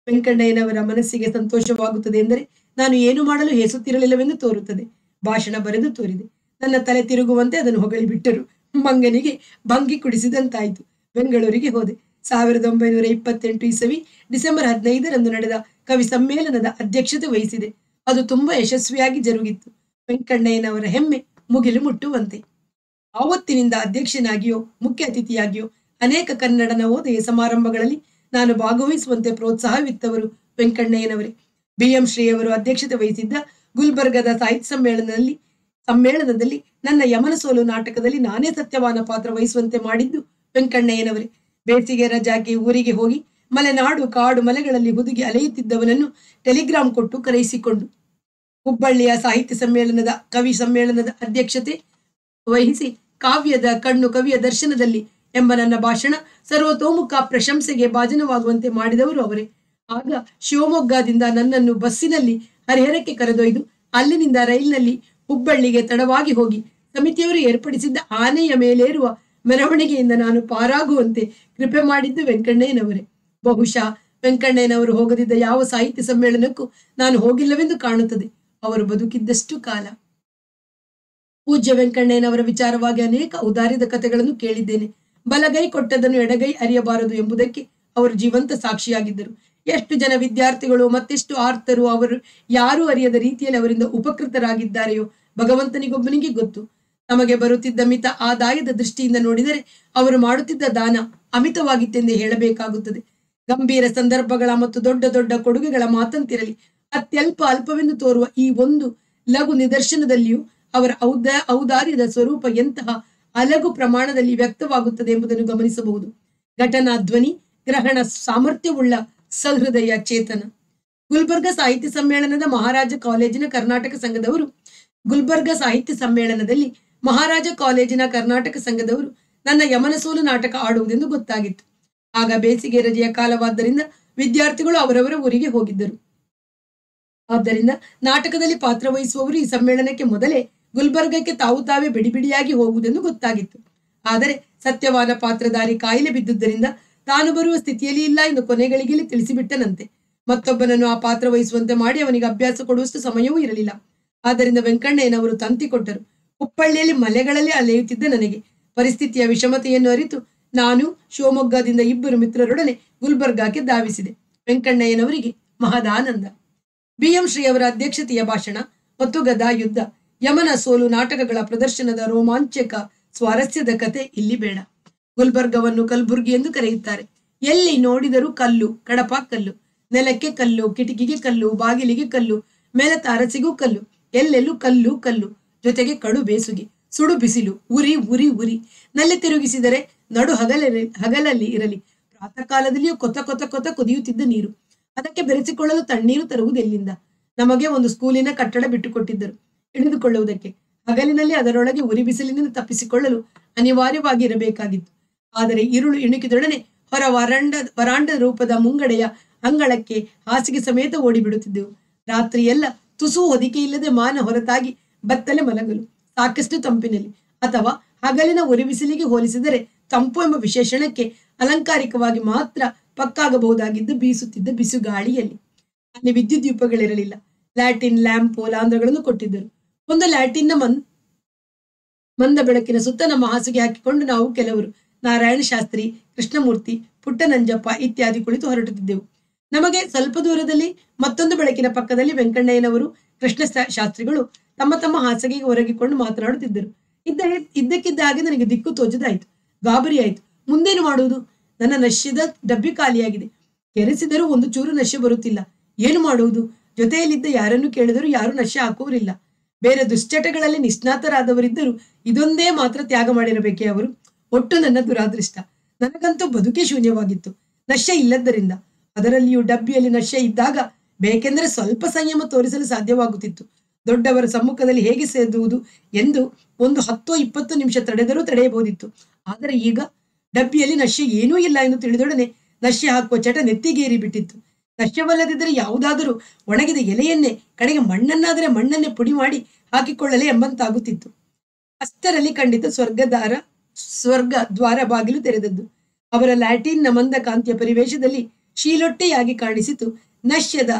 ವೆಂಕಣ್ಣಯ್ಯನವರ ಮನಸ್ಸಿಗೆ ಸಂತೋಷವಾಗುತ್ತದೆ ಎಂದರೆ ನಾನು ಏನು ಮಾಡಲು ಹೇಸುತ್ತಿರಲಿಲ್ಲವೆಂದು ತೋರುತ್ತದೆ. ಭಾಷಣ ಬರೆದು ತೋರಿದೆ. ನನ್ನ ತಲೆ ತಿರುಗುವಂತೆ ಅದನ್ನು ಹೊಗಳಿ ಬಿಟ್ಟರು. ಮಂಗನಿಗೆ ಭಂಗಿ ಕುಡಿಸಿದಂತಾಯಿತು. ಬೆಂಗಳೂರಿಗೆ ಹೋದೆ. ಸಾವಿರದ ಒಂಬೈನೂರ ಇಪ್ಪತ್ತೆಂಟು ಇಸವಿ ಡಿಸೆಂಬರ್ ಹದಿನೈದರಂದು ನಡೆದ ಕವಿ ಸಮ್ಮೇಳನದ ಅಧ್ಯಕ್ಷತೆ ವಹಿಸಿದೆ. ಅದು ತುಂಬಾ ಯಶಸ್ವಿಯಾಗಿ ಜರುಗಿತ್ತು. ವೆಂಕಣ್ಣಯ್ಯನವರ ಹೆಮ್ಮೆ ಮುಗಿಲು ಮುಟ್ಟುವಂತೆ. ಆವತ್ತಿನಿಂದ ಅಧ್ಯಕ್ಷನಾಗಿಯೋ ಮುಖ್ಯ ಅತಿಥಿಯಾಗಿಯೋ ಅನೇಕ ಕನ್ನಡ ನವೋದಯ ಸಮಾರಂಭಗಳಲ್ಲಿ ನಾನು ಭಾಗವಹಿಸುವಂತೆ ಪ್ರೋತ್ಸಾಹವಿತ್ತವರು ವೆಂಕಣ್ಣಯ್ಯನವರೇ. ಬಿ ಎಂ ಶ್ರೀಯವರು ಅಧ್ಯಕ್ಷತೆ ವಹಿಸಿದ್ದ ಗುಲ್ಬರ್ಗದ ಸಾಹಿತ್ಯ ಸಮ್ಮೇಳನದಲ್ಲಿ ಸಮ್ಮೇಳನದಲ್ಲಿ ನನ್ನ ಯಮನ ಸೋಲು ನಾಟಕದಲ್ಲಿ ನಾನೇ ಸತ್ಯವಾನ ಪಾತ್ರ ವಹಿಸುವಂತೆ ಮಾಡಿದ್ದು ವೆಂಕಣ್ಣಯ್ಯನವರೇ. ಬೇಸಿಗೆ ರಜಾಕ್ಕೆ ಊರಿಗೆ ಹೋಗಿ ಮಲೆನಾಡು ಕಾಡು ಮಲೆಗಳಲ್ಲಿ ಹುದುಗಿ ಅಲೆಯುತ್ತಿದ್ದವನನ್ನು ಟೆಲಿಗ್ರಾಮ್ ಕೊಟ್ಟು ಕರೆಯಿಸಿಕೊಂಡು ಹುಬ್ಬಳ್ಳಿಯ ಸಾಹಿತ್ಯ ಸಮ್ಮೇಳನದ ಕವಿ ಸಮ್ಮೇಳನದ ಅಧ್ಯಕ್ಷತೆ ವಹಿಸಿ ಕಾವ್ಯದ ಕಣ್ಣು ಕವಿಯ ದರ್ಶನದಲ್ಲಿ ಎಂಬ ನನ್ನ ಭಾಷಣ ಸರ್ವತೋಮುಖ ಪ್ರಶಂಸೆಗೆ ಭಾಜನವಾಗುವಂತೆ ಮಾಡಿದವರು ಅವರೇ. ಆಗ ಶಿವಮೊಗ್ಗದಿಂದ ನನ್ನನ್ನು ಬಸ್ಸಿನಲ್ಲಿ ಹರಿಹರಕ್ಕೆ ಕರೆದೊಯ್ದು ಅಲ್ಲಿನಿಂದ ರೈಲಿನಲ್ಲಿ ಹುಬ್ಬಳ್ಳಿಗೆ ತಡವಾಗಿ ಹೋಗಿ ಸಮಿತಿಯವರು ಏರ್ಪಡಿಸಿದ್ದ ಆನೆಯ ಮೇಲೇರುವ ಮೆರವಣಿಗೆಯಿಂದ ನಾನು ಪಾರಾಗುವಂತೆ ಕೃಪೆ ಮಾಡಿದ್ದು ವೆಂಕಣ್ಣಯ್ಯನವರೇ. ಬಹುಶಃ ವೆಂಕಣ್ಣಯ್ಯನವರು ಹೋಗದಿದ್ದ ಯಾವ ಸಾಹಿತ್ಯ ಸಮ್ಮೇಳನಕ್ಕೂ ನಾನು ಹೋಗಿಲ್ಲವೆಂದು ಕಾಣುತ್ತದೆ. ಅವರು ಬದುಕಿದ್ದಷ್ಟು ಕಾಲ. ಪೂಜ್ಯ ವೆಂಕಣ್ಣಯ್ಯನವರ ವಿಚಾರವಾಗಿ ಅನೇಕ ಉದಾರಿದ ಕಥೆಗಳನ್ನು ಕೇಳಿದ್ದೇನೆ. ಬಲಗೈ ಕೊಟ್ಟದನ್ನು ಎಡಗೈ ಅರಿಯಬಾರದು ಎಂಬುದಕ್ಕೆ ಅವರು ಜೀವಂತ ಸಾಕ್ಷಿಯಾಗಿದ್ದರು. ಎಷ್ಟು ಜನ ವಿದ್ಯಾರ್ಥಿಗಳು ಮತ್ತೆಷ್ಟು ಆರ್ತರು ಅವರು ಯಾರೂ ಅರಿಯದ ರೀತಿಯಲ್ಲಿ ಅವರಿಂದ ಉಪಕೃತರಾಗಿದ್ದಾರೆಯೋ ಭಗವಂತನಿಗೊಬ್ಬನಿಗೆ ಗೊತ್ತು. ನಮಗೆ ಬರುತ್ತಿದ್ದ ಮಿತ ಆದಾಯದ ದೃಷ್ಟಿಯಿಂದ ನೋಡಿದರೆ ಅವರು ಮಾಡುತ್ತಿದ್ದ ದಾನ ಅಮಿತವಾಗಿತ್ತೆಂದೇ ಹೇಳಬೇಕಾಗುತ್ತದೆ. ಗಂಭೀರ ಸಂದರ್ಭಗಳ ಮತ್ತು ದೊಡ್ಡ ದೊಡ್ಡ ಕೊಡುಗೆಗಳ ಮಾತಂತಿರಲಿ, ಅತ್ಯಲ್ಪ ಅಲ್ಪವೆಂದು ತೋರುವ ಈ ಒಂದು ಲಘು ನಿದರ್ಶನದಲ್ಲಿಯೂ ಅವರ ಔದ ಔದಾರ್ಯದ ಸ್ವರೂಪ ಎಂತಹ ಅಲಗು ಪ್ರಮಾಣದಲ್ಲಿ ವ್ಯಕ್ತವಾಗುತ್ತದೆ ಎಂಬುದನ್ನು ಗಮನಿಸಬಹುದು. ಘಟನಾ ಧ್ವನಿ ಗ್ರಹಣ ಸಾಮರ್ಥ್ಯವುಳ್ಳ ಸಹೃದಯ ಚೇತನ. ಗುಲ್ಬರ್ಗ ಸಾಹಿತ್ಯ ಸಮ್ಮೇಳನದ ಮಹಾರಾಜ ಕಾಲೇಜಿನ ಕರ್ನಾಟಕ ಸಂಘದವರು ಗುಲ್ಬರ್ಗ ಸಾಹಿತ್ಯ ಸಮ್ಮೇಳನದಲ್ಲಿ ಮಹಾರಾಜ ಕಾಲೇಜಿನ ಕರ್ನಾಟಕ ಸಂಘದವರು ನನ್ನ ಯಮನಸೋಲು ನಾಟಕ ಆಡುವುದೆಂದು ಗೊತ್ತಾಗಿತ್ತು. ಆಗ ಬೇಸಿಗೆ ರಜೆಯ ಕಾಲವಾದ್ದರಿಂದ ವಿದ್ಯಾರ್ಥಿಗಳು ಅವರವರ ಊರಿಗೆ ಹೋಗಿದ್ದರು. ಆದ್ದರಿಂದ ನಾಟಕದಲ್ಲಿ ಪಾತ್ರವಹಿಸುವವರು ಈ ಸಮ್ಮೇಳನಕ್ಕೆ ಮೊದಲೇ ಗುಲ್ಬರ್ಗಕ್ಕೆ ತಾವು ತಾವೇ ಬಿಡಿ ಬಿಡಿಯಾಗಿ ಹೋಗುವುದೆಂದು ಗೊತ್ತಾಗಿತ್ತು. ಆದರೆ ಸತ್ಯವಾನ ಪಾತ್ರಧಾರಿ ಕಾಯಿಲೆ ಬಿದ್ದುದರಿಂದ ತಾನು ಬರುವ ಸ್ಥಿತಿಯಲ್ಲಿ ಇಲ್ಲ ಎಂದು ಕೊನೆಗಳಿಗೆಯಲ್ಲಿ ತಿಳಿಸಿಬಿಟ್ಟನಂತೆ. ಮತ್ತೊಬ್ಬನನ್ನು ಆ ಪಾತ್ರ ವಹಿಸುವಂತೆ ಮಾಡಿ ಅವನಿಗೆ ಅಭ್ಯಾಸ ಕೊಡುವಷ್ಟು ಸಮಯವೂ ಇರಲಿಲ್ಲ. ಆದ್ದರಿಂದ ವೆಂಕಣ್ಣಯ್ಯನವರು ತಂತಿ ಕೊಟ್ಟರು. ಹುಬ್ಬಳ್ಳಿಯಲ್ಲಿ ಮಲೆಗಳಲ್ಲಿ ಅಲೆಯುತ್ತಿದ್ದ ನನಗೆ ಪರಿಸ್ಥಿತಿಯ ವಿಷಮತೆಯನ್ನು ಅರಿತು ನಾನು ಶಿವಮೊಗ್ಗದಿಂದ ಇಬ್ಬರು ಮಿತ್ರರೊಡನೆ ಗುಲ್ಬರ್ಗಾಕ್ಕೆ ಧಾವಿಸಿದೆ. ವೆಂಕಣ್ಣಯ್ಯನವರಿಗೆ ಮಹದಾನಂದ. ಬಿ ಎಂ ಶ್ರೀಯವರ ಅಧ್ಯಕ್ಷತೆಯ ಭಾಷಣ ಮತ್ತು ಗದಾ ಯುದ್ಧ, ಯಮನ ಸೋಲು ನಾಟಕಗಳ ಪ್ರದರ್ಶನದ ರೋಮಾಂಚಕ ಸ್ವಾರಸ್ಯದ ಕತೆ ಇಲ್ಲಿ ಬೇಡ. ಗುಲ್ಬರ್ಗವನ್ನು ಕಲ್ಬುರ್ಗಿ ಎಂದು ಕರೆಯುತ್ತಾರೆ. ಎಲ್ಲಿ ನೋಡಿದರೂ ಕಲ್ಲು, ಕಡಪ ಕಲ್ಲು, ನೆಲಕ್ಕೆ ಕಲ್ಲು, ಕಿಟಕಿಗೆ ಕಲ್ಲು, ಬಾಗಿಲಿಗೆ ಕಲ್ಲು, ಮೇಲೆ ತಾರಸಿಗೂ ಕಲ್ಲು, ಎಲ್ಲೆಲ್ಲೂ ಕಲ್ಲು ಕಲ್ಲು, ಜೊತೆಗೆ ಕಡು ಬೇಸುಗೆ, ಸುಡು ಬಿಸಿಲು, ಉರಿ ಉರಿ ಉರಿ. ನಲ್ಲಿ ತಿರುಗಿಸಿದರೆ ನಡು ಹಗಲಲ್ಲಿ ಹಗಲಲ್ಲಿ ಇರಲಿ ಪ್ರಾತಃ ಕಾಲದಲ್ಲಿಯೂ ಕೊತ ಕೊತ ಕೊತ ಕುದಿಯುತ್ತಿದ್ದ ನೀರು. ಅದಕ್ಕೆ ಬೆರೆಸಿಕೊಳ್ಳಲು ತಣ್ಣೀರು ತರುವುದೆಲ್ಲಿಂದ? ನಮಗೆ ಒಂದು ಸ್ಕೂಲಿನ ಕಟ್ಟಡ ಬಿಟ್ಟುಕೊಟ್ಟಿದ್ದರು ಇಳಿದುಕೊಳ್ಳುವುದಕ್ಕೆ. ಹಗಲಿನಲ್ಲಿ ಅದರೊಳಗೆ ಉರಿ ಬಿಸಿಲಿನಿಂದ ತಪ್ಪಿಸಿಕೊಳ್ಳಲು ಅನಿವಾರ್ಯವಾಗಿ ಇರಬೇಕಾಗಿತ್ತು. ಆದರೆ ಇರುಳು ಇಣುಕಿದೊಡನೆ ಹೊರ ವರಾಂಡ ವರಾಂಡ ರೂಪದ ಮುಂಗಡೆಯ ಅಂಗಳಕ್ಕೆ ಹಾಸಿಗೆ ಸಮೇತ ಓಡಿಬಿಡುತ್ತಿದ್ದೆವು. ರಾತ್ರಿಯೆಲ್ಲ ತುಸು ಹೊದಿಕೆ ಇಲ್ಲದೆ ಮಾನ ಹೊರತಾಗಿ ಬತ್ತಲೆ ಮಲಗಲು, ಸಾಕಷ್ಟು ತಂಪಿನಲ್ಲಿ, ಅಥವಾ ಹಗಲಿನ ಉರಿ ಬಿಸಿಲಿಗೆ ಹೋಲಿಸಿದರೆ ತಂಪು ಎಂಬ ವಿಶೇಷಣಕ್ಕೆ ಅಲಂಕಾರಿಕವಾಗಿ ಮಾತ್ರ ಪಕ್ಕಾಗಬಹುದಾಗಿದ್ದು ಬೀಸುತ್ತಿದ್ದ ಬಿಸುಗಾಳಿಯಲ್ಲಿ. ಅಲ್ಲಿ ವಿದ್ಯುತ್ ದೀಪಗಳಿರಲಿಲ್ಲ. ಲ್ಯಾಟಿನ್ ಲ್ಯಾಂಪ್ ಲಾಂಧ್ರಗಳನ್ನು ಕೊಟ್ಟಿದ್ದರು. ಒಂದು ಲ್ಯಾಟಿನ್ನ ಮನ್ ಮಂದ ಬೆಳಕಿನ ಸುತ್ತ ನಮ್ಮ ಹಾಸಿಗೆ ಹಾಕಿಕೊಂಡು ನಾವು ಕೆಲವರು ನಾರಾಯಣ ಶಾಸ್ತ್ರಿ, ಕೃಷ್ಣಮೂರ್ತಿ, ಪುಟ್ಟನಂಜಪ್ಪ ಇತ್ಯಾದಿ ಕುಳಿತು ಹೊರಟುತ್ತಿದ್ದೆವು. ನಮಗೆ ಸ್ವಲ್ಪ ದೂರದಲ್ಲಿ ಮತ್ತೊಂದು ಬೆಳಕಿನ ಪಕ್ಕದಲ್ಲಿ ವೆಂಕಣ್ಣಯ್ಯನವರು, ಕೃಷ್ಣ ಶಾಸ್ತ್ರಿಗಳು ತಮ್ಮ ತಮ್ಮ ಹಾಸಿಗೆಗೆ ಹೊರಗಿಕೊಂಡು ಮಾತನಾಡುತ್ತಿದ್ದರು. ಇದ್ದ ಇದ್ದಕ್ಕಿದ್ದ ಹಾಗೆ ನನಗೆ ದಿಕ್ಕು ತೋಚದಾಯಿತು. ಗಾಬರಿ ಆಯಿತು. ಮುಂದೇನು ಮಾಡುವುದು? ನನ್ನ ನಶ್ಯದ ಡಬ್ಬಿ ಖಾಲಿಯಾಗಿದೆ. ಕೆರೆಸಿದರೂ ಒಂದು ಚೂರು ನಶ್ಯ ಬರುತ್ತಿಲ್ಲ. ಏನು ಮಾಡುವುದು? ಜೊತೆಯಲ್ಲಿದ್ದ ಯಾರನ್ನು ಕೇಳಿದರೂ ಯಾರು ನಶ್ಯ ಹಾಕುವರಿಲ್ಲ. ಬೇರೆ ದುಶ್ಚಟಗಳಲ್ಲಿ ನಿಷ್ಣಾತರಾದವರಿದ್ದರೂ ಇದೊಂದೇ ಮಾತ್ರ ತ್ಯಾಗ ಮಾಡಿರಬೇಕೇ ಅವರು? ಒಟ್ಟು ನನ್ನ ದುರಾದೃಷ್ಟ. ನನಗಂತೂ ಬದುಕೇ ಶೂನ್ಯವಾಗಿತ್ತು, ನಶ್ಯ ಇಲ್ಲದ್ದರಿಂದ. ಅದರಲ್ಲಿಯೂ ಡಬ್ಬಿಯಲ್ಲಿ ನಶ್ಯ ಇದ್ದಾಗ ಬೇಕೆಂದರೆ ಸ್ವಲ್ಪ ಸಂಯಮ ತೋರಿಸಲು ಸಾಧ್ಯವಾಗುತ್ತಿತ್ತು. ದೊಡ್ಡವರ ಸಮ್ಮುಖದಲ್ಲಿ ಹೇಗೆ ಸೇದುವುದು ಎಂದು ಒಂದು ಹತ್ತೋ ಇಪ್ಪತ್ತು ನಿಮಿಷ ತಡೆದರೂ ತಡೆಯಬಹುದಿತ್ತು. ಆದರೆ ಈಗ ಡಬ್ಬಿಯಲ್ಲಿ ನಶ್ಯ ಏನೂ ಇಲ್ಲ ಎಂದು ತಿಳಿದೊಡನೆ ನಶ್ಯ ಹಾಕುವ ಚಟ ನೆತ್ತಿಗೇರಿ ಬಿಟ್ಟಿತ್ತು. ನಶ್ಯವಲ್ಲದಿದ್ದರೆ ಯಾವುದಾದರೂ ಒಣಗಿದ ಎಲೆಯನ್ನೇ, ಕಡೆಗೆ ಮಣ್ಣನ್ನಾದರೆ ಮಣ್ಣನ್ನೇ ಪುಡಿ ಮಾಡಿ ಹಾಕಿಕೊಳ್ಳಲೇ ಎಂಬಂತಾಗುತ್ತಿತ್ತು. ಅಷ್ಟರಲ್ಲಿ ಖಂಡಿತ ಸ್ವರ್ಗದಾರ ಸ್ವರ್ಗ ದ್ವಾರ ಬಾಗಿಲು ತೆರೆದದ್ದು. ಅವರ ಲ್ಯಾಟಿನ್ನ ಮಂದ ಕಾಂತಿಯ ಪರಿವೇಶದಲ್ಲಿ ಶೀಲೊಟ್ಟೆಯಾಗಿ ಕಾಣಿಸಿತು. ನಶ್ಯದ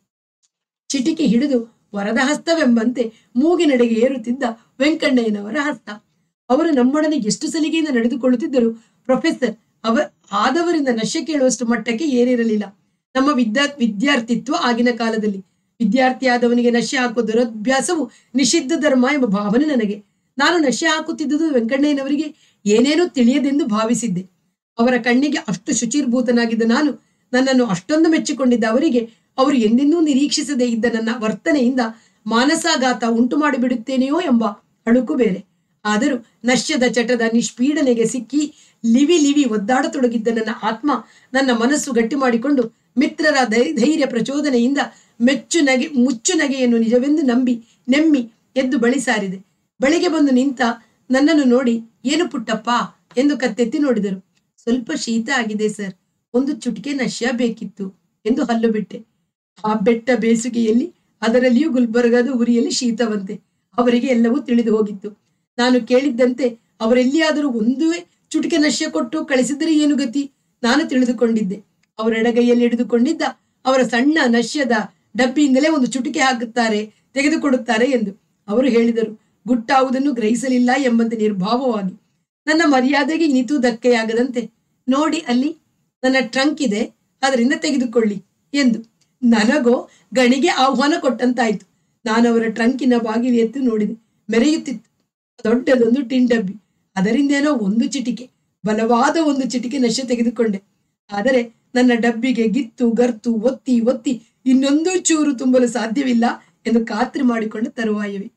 ಚಿಟಿಕೆ ಹಿಡಿದು ವರದ ಹಸ್ತವೆಂಬಂತೆ ಮೂಗಿನಡೆಗೆ ಏರುತ್ತಿದ್ದ ವೆಂಕಣ್ಣಯ್ಯನವರ ಹಸ್ತ. ಅವರು ನಮ್ಮೊಡನೆ ಎಷ್ಟು ಸಲಿಗೆಯಿಂದ ನಡೆದುಕೊಳ್ಳುತ್ತಿದ್ದರು. ಪ್ರೊಫೆಸರ್ ಅವ ಆದವರಿಂದ ನಶ್ಯ ಕೇಳುವಷ್ಟು ಮಟ್ಟಕ್ಕೆ ಏರಿರಲಿಲ್ಲ. ನಮ್ಮ ವಿದ್ಯಾ ವಿದ್ಯಾರ್ಥಿತ್ವ ಆಗಿನ ಕಾಲದಲ್ಲಿ ವಿದ್ಯಾರ್ಥಿಯಾದವನಿಗೆ ನಶ್ಯ ಹಾಕುವ ದುರಭ್ಯಾಸವು ನಿಷಿದ್ಧ ಧರ್ಮ ಎಂಬ ಭಾವನೆ ನನಗೆ. ನಾನು ನಶ್ಯ ಹಾಕುತ್ತಿದ್ದುದು ವೆಂಕಣ್ಣಯ್ಯನವರಿಗೆ ಏನೇನೂ ತಿಳಿಯದೆಂದು ಭಾವಿಸಿದ್ದೆ. ಅವರ ಕಣ್ಣಿಗೆ ಅಷ್ಟು ಶುಚಿರ್ಭೂತನಾಗಿದ್ದ ನಾನು, ನನ್ನನ್ನು ಅಷ್ಟೊಂದು ಮೆಚ್ಚಿಕೊಂಡಿದ್ದ ಅವರಿಗೆ ಅವರು ಎಂದೆಂದೂ ನಿರೀಕ್ಷಿಸದೇ ಇದ್ದ ನನ್ನ ವರ್ತನೆಯಿಂದ ಮಾನಸಾಘಾತ ಉಂಟು ಮಾಡಿಬಿಡುತ್ತೇನೆಯೋ ಎಂಬ ಅಳುಕು ಬೇರೆ. ಆದರೂ ನಶ್ಯದ ಚಟದ ನಿಷ್ಪೀಡನೆಗೆ ಸಿಕ್ಕಿ ಲಿವಿ ಲಿವಿ ಒದ್ದಾಡತೊಡಗಿದ್ದ ನನ್ನ ಆತ್ಮ, ನನ್ನ ಮನಸ್ಸು ಗಟ್ಟಿ ಮಾಡಿಕೊಂಡು ಮಿತ್ರರ ಧೈರ್ಯ ಪ್ರಚೋದನೆಯಿಂದ ಮೆಚ್ಚು ನಗೆ ಮುಚ್ಚು ನಗೆಯನ್ನು ನಿಜವೆಂದು ನಂಬಿ ನೆಮ್ಮಿ ಎದ್ದು ಬಳಿ ಸಾರಿದೆ. ಬಳಿಗೆ ಬಂದು ನಿಂತ ನನ್ನನ್ನು ನೋಡಿ, ಏನು ಪುಟ್ಟಪ್ಪ ಎಂದು ಕತ್ತೆತ್ತಿ ನೋಡಿದರು. ಸ್ವಲ್ಪ ಶೀತ ಆಗಿದೆ ಸರ್, ಒಂದು ಚುಟಿಕೆ ನಶ್ಯ ಬೇಕಿತ್ತು ಎಂದು ಹಲ್ಲು ಬಿಟ್ಟೆ. ಆ ಬೆಟ್ಟ ಬೇಸಿಗೆಯಲ್ಲಿ, ಅದರಲ್ಲಿಯೂ ಗುಲ್ಬರ್ಗದ ಉರಿಯಲ್ಲಿ ಶೀತವಂತೆ. ಅವರಿಗೆ ಎಲ್ಲವೂ ತಿಳಿದು ಹೋಗಿತ್ತು. ನಾನು ಕೇಳಿದ್ದಂತೆ ಅವರೆಲ್ಲಿಯಾದರೂ ಒಂದೇ ಚುಟಿಕೆ ನಶ್ಯ ಕೊಟ್ಟು ಕಳಿಸಿದರೆ ಏನು ಗತಿ ನಾನು ತಿಳಿದುಕೊಂಡಿದ್ದೆ. ಅವರ ಎಡಗೈಯಲ್ಲಿ ಹಿಡಿದುಕೊಂಡಿದ್ದ ಅವರ ಸಣ್ಣ ನಶ್ಯದ ಡಬ್ಬಿಯಿಂದಲೇ ಒಂದು ಚುಟಿಕೆ ಹಾಕುತ್ತಾರೆ, ತೆಗೆದುಕೊಡುತ್ತಾರೆ ಎಂದು ಅವರು ಹೇಳಿದರು. ಗುಟ್ಟಾವುದನ್ನು ಗ್ರಹಿಸಲಿಲ್ಲ ಎಂಬಂತೆ ನಿರ್ಭಾವವಾಗಿ, ನನ್ನ ಮರ್ಯಾದೆಗೆ ಇನಿತೂ ಧಕ್ಕೆಯಾಗದಂತೆ, ನೋಡಿ ಅಲ್ಲಿ ನನ್ನ ಟ್ರಂಕ್ ಇದೆ, ಅದರಿಂದ ತೆಗೆದುಕೊಳ್ಳಿ ಎಂದು ನನಗೋ ಗಣಿಗೆ ಆಹ್ವಾನ ಕೊಟ್ಟಂತಾಯ್ತು. ನಾನು ಅವರ ಟ್ರಂಕಿನ ಬಾಗಿಲು ಎತ್ತು ನೋಡಿದೆ. ಮೆರೆಯುತ್ತಿತ್ತು ದೊಡ್ಡದೊಂದು ಟಿನ್ ಡಬ್ಬಿ. ಅದರಿಂದೇನೋ ಒಂದು ಚಿಟಿಕೆ, ಬಲವಾದ ಒಂದು ಚಿಟಿಕೆ ನಶ್ಯ ತೆಗೆದುಕೊಂಡೆ. ಆದರೆ ನನ್ನ ಡಬ್ಬಿಗೆ ಗಿತ್ತು ಗರ್ತು ಒತ್ತಿ ಒತ್ತಿ ಇನ್ನೊಂದು ಚೂರು ತುಂಬಲು ಸಾಧ್ಯವಿಲ್ಲ ಎಂದು ಖಾತ್ರಿ ಮಾಡಿಕೊಂಡ ತರುವಾಯವೇ.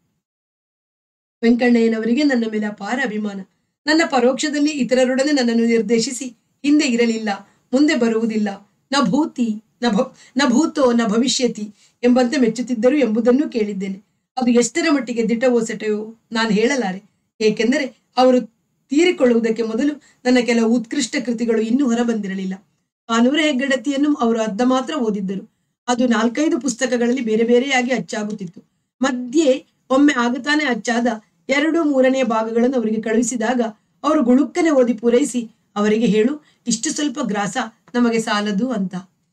ವೆಂಕಣ್ಣಯ್ಯನವರಿಗೆ ನನ್ನ ಮೇಲೆ ಅಪಾರ ಅಭಿಮಾನ. ನನ್ನ ಪರೋಕ್ಷದಲ್ಲಿ ಇತರರೊಡನೆ ನನ್ನನ್ನು ನಿರ್ದೇಶಿಸಿ ಹಿಂದೆ ಇರಲಿಲ್ಲ, ಮುಂದೆ ಬರುವುದಿಲ್ಲ, ನ ಭೂತಿ ನ ಭ ನ ಭೂತೋ ನ ಭವಿಷ್ಯತಿ ಎಂಬಂತೆ ಮೆಚ್ಚುತ್ತಿದ್ದರು ಎಂಬುದನ್ನು ಕೇಳಿದ್ದೇನೆ. ಅದು ಎಷ್ಟರ ಮಟ್ಟಿಗೆ ದಿಟವೋ ಸೆಟವೋ ನಾನು ಹೇಳಲಾರೆ. ಏಕೆಂದರೆ ಅವರು ತೀರಿಕೊಳ್ಳುವುದಕ್ಕೆ ಮೊದಲು ನನ್ನ ಕೆಲವು ಉತ್ಕೃಷ್ಟ ಕೃತಿಗಳು ಇನ್ನೂ ಹೊರಬಂದಿರಲಿಲ್ಲ. ಕಾನೂರ ಹೆಗ್ಗಡತಿಯನ್ನು ಅವರು ಅರ್ಧ ಮಾತ್ರ ಓದಿದ್ದರು. ಅದು ನಾಲ್ಕೈದು ಪುಸ್ತಕಗಳಲ್ಲಿ ಬೇರೆ ಬೇರೆಯಾಗಿ ಅಚ್ಚಾಗುತ್ತಿತ್ತು. ಮಧ್ಯೆ ಒಮ್ಮೆ ಆಗುತ್ತಾನೆ ಅಚ್ಚಾದ ಎರಡು ಮೂರನೆಯ ಭಾಗಗಳನ್ನು ಅವರಿಗೆ ಕಳುಹಿಸಿದಾಗ ಅವರು ಗುಳುಕ್ಕನೆ ಓದಿ ಪೂರೈಸಿ ಅವರಿಗೆ ಹೇಳು, ಇಷ್ಟು ಸ್ವಲ್ಪ ಗ್ರಾಸ ನಮಗೆ ಸಾಲದು ಅಂತ.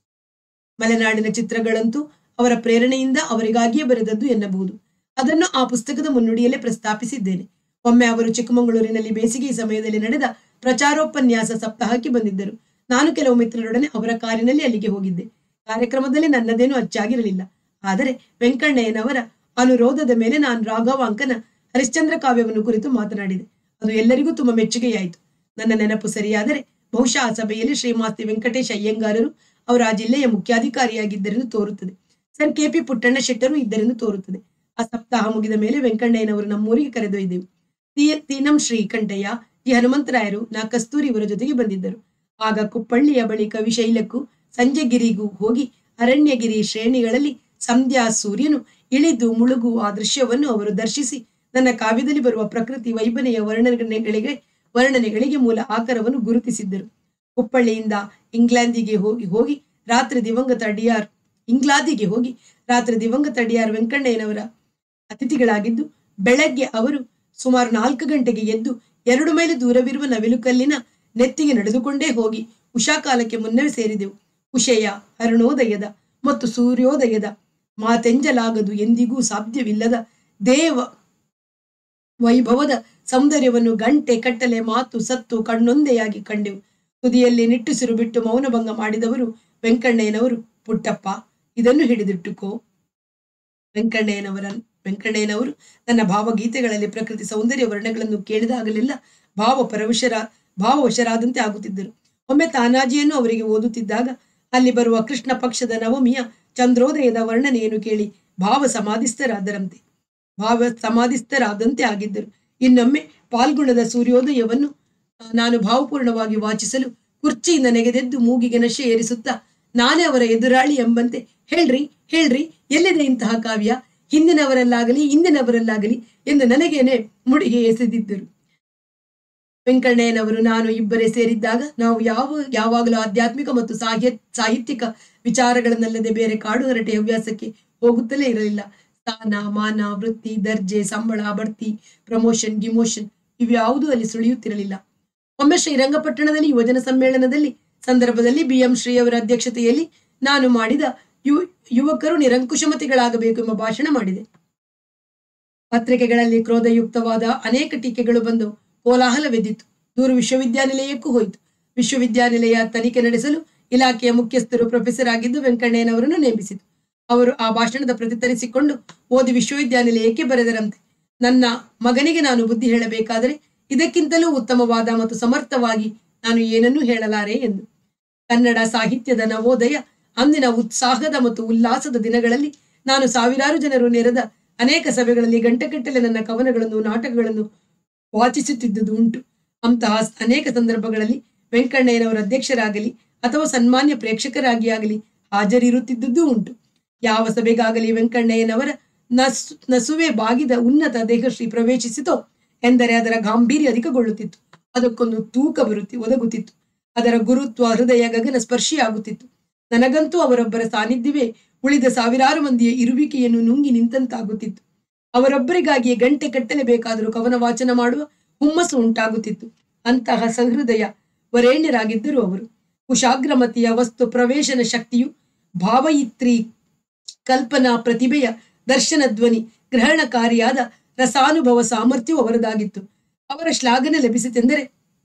ಮಲೆನಾಡಿನ ಚಿತ್ರಗಳಂತೂ ಅವರ ಪ್ರೇರಣೆಯಿಂದ ಅವರಿಗಾಗಿಯೇ ಬರೆದದ್ದು ಎನ್ನಬಹುದು. ಅದನ್ನು ಆ ಪುಸ್ತಕದ ಮುನ್ನುಡಿಯಲ್ಲೇ ಪ್ರಸ್ತಾಪಿಸಿದ್ದೇನೆ. ಒಮ್ಮೆ ಅವರು ಚಿಕ್ಕಮಗಳೂರಿನಲ್ಲಿ ಬೇಸಿಗೆ ಸಮಯದಲ್ಲಿ ನಡೆದ ಪ್ರಚಾರೋಪನ್ಯಾಸ ಸಪ್ತಾಹಕ್ಕೆ ಬಂದಿದ್ದರು. ನಾನು ಕೆಲವು ಮಿತ್ರರೊಡನೆ ಅವರ ಕಾರಿನಲ್ಲಿ ಅಲ್ಲಿಗೆ ಹೋಗಿದ್ದೆ. ಕಾರ್ಯಕ್ರಮದಲ್ಲಿ ನನ್ನದೇನು ಅಚ್ಚಾಗಿರಲಿಲ್ಲ. ಆದರೆ ವೆಂಕಣ್ಣಯ್ಯನವರ ಅನುರೋಧದ ಮೇಲೆ ನಾನು ರಾಘವಾಂಕನ ಹರಿಶ್ಚಂದ್ರ ಕಾವ್ಯವನ್ನು ಕುರಿತು ಮಾತನಾಡಿದೆ. ಅದು ಎಲ್ಲರಿಗೂ ತುಂಬಾ ಮೆಚ್ಚುಗೆಯಾಯಿತು. ನನ್ನ ನೆನಪು ಸರಿಯಾದರೆ ಬಹುಶಃ ಆ ಸಭೆಯಲ್ಲಿ ಶ್ರೀಮಾಸ್ತಿ ವೆಂಕಟೇಶ್ ಅಯ್ಯಂಗಾರರು ಅವರು ಆ ಜಿಲ್ಲೆಯ ಮುಖ್ಯಾಧಿಕಾರಿಯಾಗಿದ್ದರೆಂದು ತೋರುತ್ತದೆ. ಸರ್ ಕೆ ಪಿ ಪುಟ್ಟಣ್ಣ ಶೆಟ್ಟರು ಇದ್ದರೆಂದು ತೋರುತ್ತದೆ. ಆ ಸಪ್ತಾಹ ಮುಗಿದ ಮೇಲೆ ವೆಂಕಣ್ಣಯ್ಯನವರು ನಮ್ಮೂರಿಗೆ ಕರೆದೊಯ್ದೆವು. ತೀ ತೀನಂ ಶ್ರೀಕಂಠಯ್ಯ, ಜಿ ಹನುಮಂತರಾಯರು, ನಾ ಕಸ್ತೂರಿ ಇವರ ಜೊತೆಗೆ ಬಂದಿದ್ದರು. ಆಗ ಕುಪ್ಪಳ್ಳಿಯ ಬಳಿ ಕವಿಶೈಲಕ್ಕೂ ಸಂಜೆಗಿರಿಗೂ ಹೋಗಿ ಅರಣ್ಯಗಿರಿ ಶ್ರೇಣಿಗಳಲ್ಲಿ ಸಂಧ್ಯಾ ಸೂರ್ಯನು ಇಳಿದು ಮುಳುಗು ಆ ದೃಶ್ಯವನ್ನು ಅವರು ದರ್ಶಿಸಿ ನನ್ನ ಕಾವ್ಯದಲ್ಲಿ ಬರುವ ಪ್ರಕೃತಿ ವೈಬನೆಯ ವರ್ಣನೆಗಳಿಗೆ ವರ್ಣನೆಗಳಿಗೆ ಮೂಲ ಆಕಾರವನ್ನು ಗುರುತಿಸಿದ್ದರು. ಕುಪ್ಪಳ್ಳಿಯಿಂದ ಇಂಗ್ಲೆಂದಿಗೆ ಹೋಗಿ ಹೋಗಿ ರಾತ್ರಿ ದಿವಂಗತ ಡಿಆರ್ ಇಂಗ್ಲಾದಿಗೆ ಹೋಗಿ ರಾತ್ರಿ ದಿವಂಗತ ಡಿಆರ್ ವೆಂಕಣ್ಣಯ್ಯನವರ ಅತಿಥಿಗಳಾಗಿದ್ದು, ಬೆಳಗ್ಗೆ ಅವರು ಸುಮಾರು ನಾಲ್ಕು ಗಂಟೆಗೆ ಎದ್ದು ಎರಡು ಮೈಲು ದೂರವಿರುವ ನವಿಲುಕಲ್ಲಿನ ನೆತ್ತಿಗೆ ನಡೆದುಕೊಂಡೇ ಹೋಗಿ ಉಷಾಕಾಲಕ್ಕೆ ಮುನ್ನವೇ ಸೇರಿದೆವು. ಉಷೆಯ, ಅರುಣೋದಯದ ಮತ್ತು ಸೂರ್ಯೋದಯದ ಮಾತೆಂಜಲಾಗದು ಎಂದಿಗೂ ಸಾಧ್ಯವಿಲ್ಲದ ದೇವ ವೈಭವದ ಸೌಂದರ್ಯವನ್ನು ಗಂಟೆ ಕಟ್ಟಲೆ ಮಾತು ಸತ್ತು ಕಣ್ಣೊಂದೆಯಾಗಿ ಕಂಡೆವು. ತುದಿಯಲ್ಲಿ ನಿಟ್ಟುಸಿರು ಬಿಟ್ಟು ಮೌನಭಂಗ ಮಾಡಿದವರು ವೆಂಕಣ್ಣಯ್ಯನವರು. ಪುಟ್ಟಪ್ಪ, ಇದನ್ನು ಹಿಡಿದಿಟ್ಟುಕೋ. ವೆಂಕಣ್ಣಯ್ಯನವರ ವೆಂಕಣ್ಣಯ್ಯನವರು ನನ್ನ ಭಾವಗೀತೆಗಳಲ್ಲಿ ಪ್ರಕೃತಿ ಸೌಂದರ್ಯ ವರ್ಣಗಳನ್ನು ಕೇಳಿದಾಗಲೆಲ್ಲ ಭಾವ ಪರವಶರ ಭಾವವಶರಾದಂತೆ ಆಗುತ್ತಿದ್ದರು. ಒಮ್ಮೆ ತಾನಾಜಿಯನ್ನು ಅವರಿಗೆ ಓದುತ್ತಿದ್ದಾಗ ಅಲ್ಲಿ ಬರುವ ಕೃಷ್ಣ ಪಕ್ಷದ ನವಮಿಯ ಚಂದ್ರೋದಯದ ವರ್ಣನೆಯನ್ನು ಕೇಳಿ ಭಾವ ಸಮಾಧಿಸ್ಥರಾದರಂತೆ ಭಾವ ಸಮಾಧಿಸ್ಥರಾದಂತೆ ಆಗಿದ್ದರು. ಇನ್ನೊಮ್ಮೆ ಪಾಲ್ಗುಣದ ಸೂರ್ಯೋದಯವನ್ನು ನಾನು ಭಾವಪೂರ್ಣವಾಗಿ ವಾಚಿಸಲು ಕುರ್ಚಿಯಿಂದ ನೆಗೆದೆದ್ದು ಮೂಗಿಗೆ ನಶೆ ಏರಿಸುತ್ತಾ ನಾನೇ ಅವರ ಎದುರಾಳಿ ಎಂಬಂತೆ, ಹೇಳ್ರಿ ಹೇಳ್ರಿ ಎಲ್ಲಿದೆ ಇಂತಹ ಕಾವ್ಯ, ಹಿಂದಿನವರಲ್ಲಾಗಲಿ ಇಂದಿನವರಲ್ಲಾಗಲಿ ಎಂದು ನನಗೇನೆ ಮುಡಿಗೆ ಎಸೆದಿದ್ದರು. ವೆಂಕಣ್ಣಯ್ಯನವರು ನಾನು ಇಬ್ಬರೇ ಸೇರಿದ್ದಾಗ ನಾವು ಯಾವ ಯಾವಾಗಲೂ ಆಧ್ಯಾತ್ಮಿಕ ಮತ್ತು ಸಾಹಿತ್ಯ ಸಾಹಿತ್ಯಿಕ ವಿಚಾರಗಳನ್ನಲ್ಲದೆ ಬೇರೆ ಕಾಡು ಹರಟೆ ಹವ್ಯಾಸಕ್ಕೆ ಹೋಗುತ್ತಲೇ ಇರಲಿಲ್ಲ. ಸ್ಥಾನ ಮಾನ ವೃತ್ತಿ ದರ್ಜೆ ಸಂಬಳ ಬಡ್ತಿ ಪ್ರಮೋಷನ್ ಗಿಮೋಷನ್ ಇವ್ಯಾವುದೂ ಅಲ್ಲಿ ಸುಳಿಯುತ್ತಿರಲಿಲ್ಲ. ಒಮ್ಮೆ ಶ್ರೀರಂಗಪಟ್ಟಣದಲ್ಲಿ ಯುವಜನ ಸಮ್ಮೇಳನದಲ್ಲಿ ಸಂದರ್ಭದಲ್ಲಿ ಬಿ ಎಂ ಶ್ರೀ ಅವರ ಅಧ್ಯಕ್ಷತೆಯಲ್ಲಿ ನಾನು ಮಾಡಿದ ಯು ಯುವಕರು ನಿರಂಕುಶಮತಿಗಳಾಗಬೇಕು ಎಂಬ ಭಾಷಣ ಮಾಡಿದೆ. ಪತ್ರಿಕೆಗಳಲ್ಲಿ ಕ್ರೋಧಯುಕ್ತವಾದ ಅನೇಕ ಟೀಕೆಗಳು ಬಂದವು. ಕೋಲಾಹಲವೆದ್ದಿತು. ದೂರು ವಿಶ್ವವಿದ್ಯಾನಿಲಯಕ್ಕೂ ಹೋಯಿತು. ವಿಶ್ವವಿದ್ಯಾನಿಲಯ ತನಿಖೆ ನಡೆಸಲು ಇಲಾಖೆಯ ಮುಖ್ಯಸ್ಥರು ಪ್ರೊಫೆಸರ್ ಆಗಿದ್ದು ವೆಂಕಣ್ಣಯ್ಯನವರನ್ನು ನೇಮಿಸಿತು. ಅವರು ಆ ಭಾಷಣದ ಪ್ರತಿ ತರಿಸಿಕೊಂಡು ಓದಿ ವಿಶ್ವವಿದ್ಯಾನಿಲಯಕ್ಕೆ ಬರೆದರಂತೆ. ನನ್ನ ಮಗನಿಗೆ ನಾನು ಬುದ್ಧಿ ಹೇಳಬೇಕಾದರೆ ಇದಕ್ಕಿಂತಲೂ ಉತ್ತಮವಾದ ಮತ್ತು ಸಮರ್ಥವಾಗಿ ನಾನು ಏನನ್ನೂ ಹೇಳಲಾರೆ ಎಂದು. ಕನ್ನಡ ಸಾಹಿತ್ಯದ ನವೋದಯ ಅಂದಿನ ಉತ್ಸಾಹದ ಮತ್ತು ಉಲ್ಲಾಸದ ದಿನಗಳಲ್ಲಿ ನಾನು ಸಾವಿರಾರು ಜನರು ನೆರೆದ ಅನೇಕ ಸಭೆಗಳಲ್ಲಿ ಗಂಟೆಗಟ್ಟಲೆ ನನ್ನ ಕವನಗಳನ್ನು ನಾಟಕಗಳನ್ನು ವಾಚಿಸುತ್ತಿದ್ದುದು ಉಂಟು. ಅಂತಹ ಅನೇಕ ಸಂದರ್ಭಗಳಲ್ಲಿ ವೆಂಕಣ್ಣಯ್ಯನವರ ಅಧ್ಯಕ್ಷರಾಗಲಿ ಅಥವಾ ಸನ್ಮಾನ್ಯ ಪ್ರೇಕ್ಷಕರಾಗಿ ಆಗಲಿ ಹಾಜರಿರುತ್ತಿದ್ದುದು ಉಂಟು. ಯಾವ ಸಭೆಗಾಗಲಿ ವೆಂಕಣ್ಣಯ್ಯನವರ ನಸು ನಸುವೆ ಬಾಗಿದ ಉನ್ನತ ದೇಹಶ್ರೀ ಪ್ರವೇಶಿಸಿತೋ ಎಂದರೆ ಅದರ ಗಾಂಭೀರ್ಯ ಅಧಿಕಗೊಳ್ಳುತ್ತಿತ್ತು. ಅದಕ್ಕೊಂದು ತೂಕ ಬರುತ್ತಿ ಒದಗುತ್ತಿತ್ತು. ಅದರ ಗುರುತ್ವ ಹೃದಯ ಗಗನ ಸ್ಪರ್ಶಿಯಾಗುತ್ತಿತ್ತು. ನನಗಂತೂ ಅವರೊಬ್ಬರ ಸಾನ್ನಿಧ್ಯವೇ ಉಳಿದ ಸಾವಿರಾರು ಮಂದಿಯ ಇರುವಿಕೆಯನ್ನು ನುಂಗಿ ನಿಂತಂತಾಗುತ್ತಿತ್ತು. ಅವರೊಬ್ಬರಿಗಾಗಿಯೇ ಗಂಟೆ ಕಟ್ಟಲೆ ಬೇಕಾದರೂ ಕವನ ವಾಚನ ಮಾಡುವ ಹುಮ್ಮಸ್ಸು ಉಂಟಾಗುತ್ತಿತ್ತು. ಅಂತಹ ಸಹೃದಯ ವರೇಣ್ಯರಾಗಿದ್ದರು ಅವರು. ಕುಶಾಗ್ರಮತಿಯ ವಸ್ತು ಪ್ರವೇಶನ ಶಕ್ತಿಯು, ಭಾವಯಿತ್ರಿ ಕಲ್ಪನಾ ಪ್ರತಿಭೆಯ ದರ್ಶನ ಧ್ವನಿ ಗ್ರಹಣಕಾರಿಯಾದ ರಸಾನುಭವ ಸಾಮರ್ಥ್ಯವೂ ಅವರದಾಗಿತ್ತು. ಅವರ ಶ್ಲಾಘನೆ ಲಭಿಸಿತೆಂದರೆ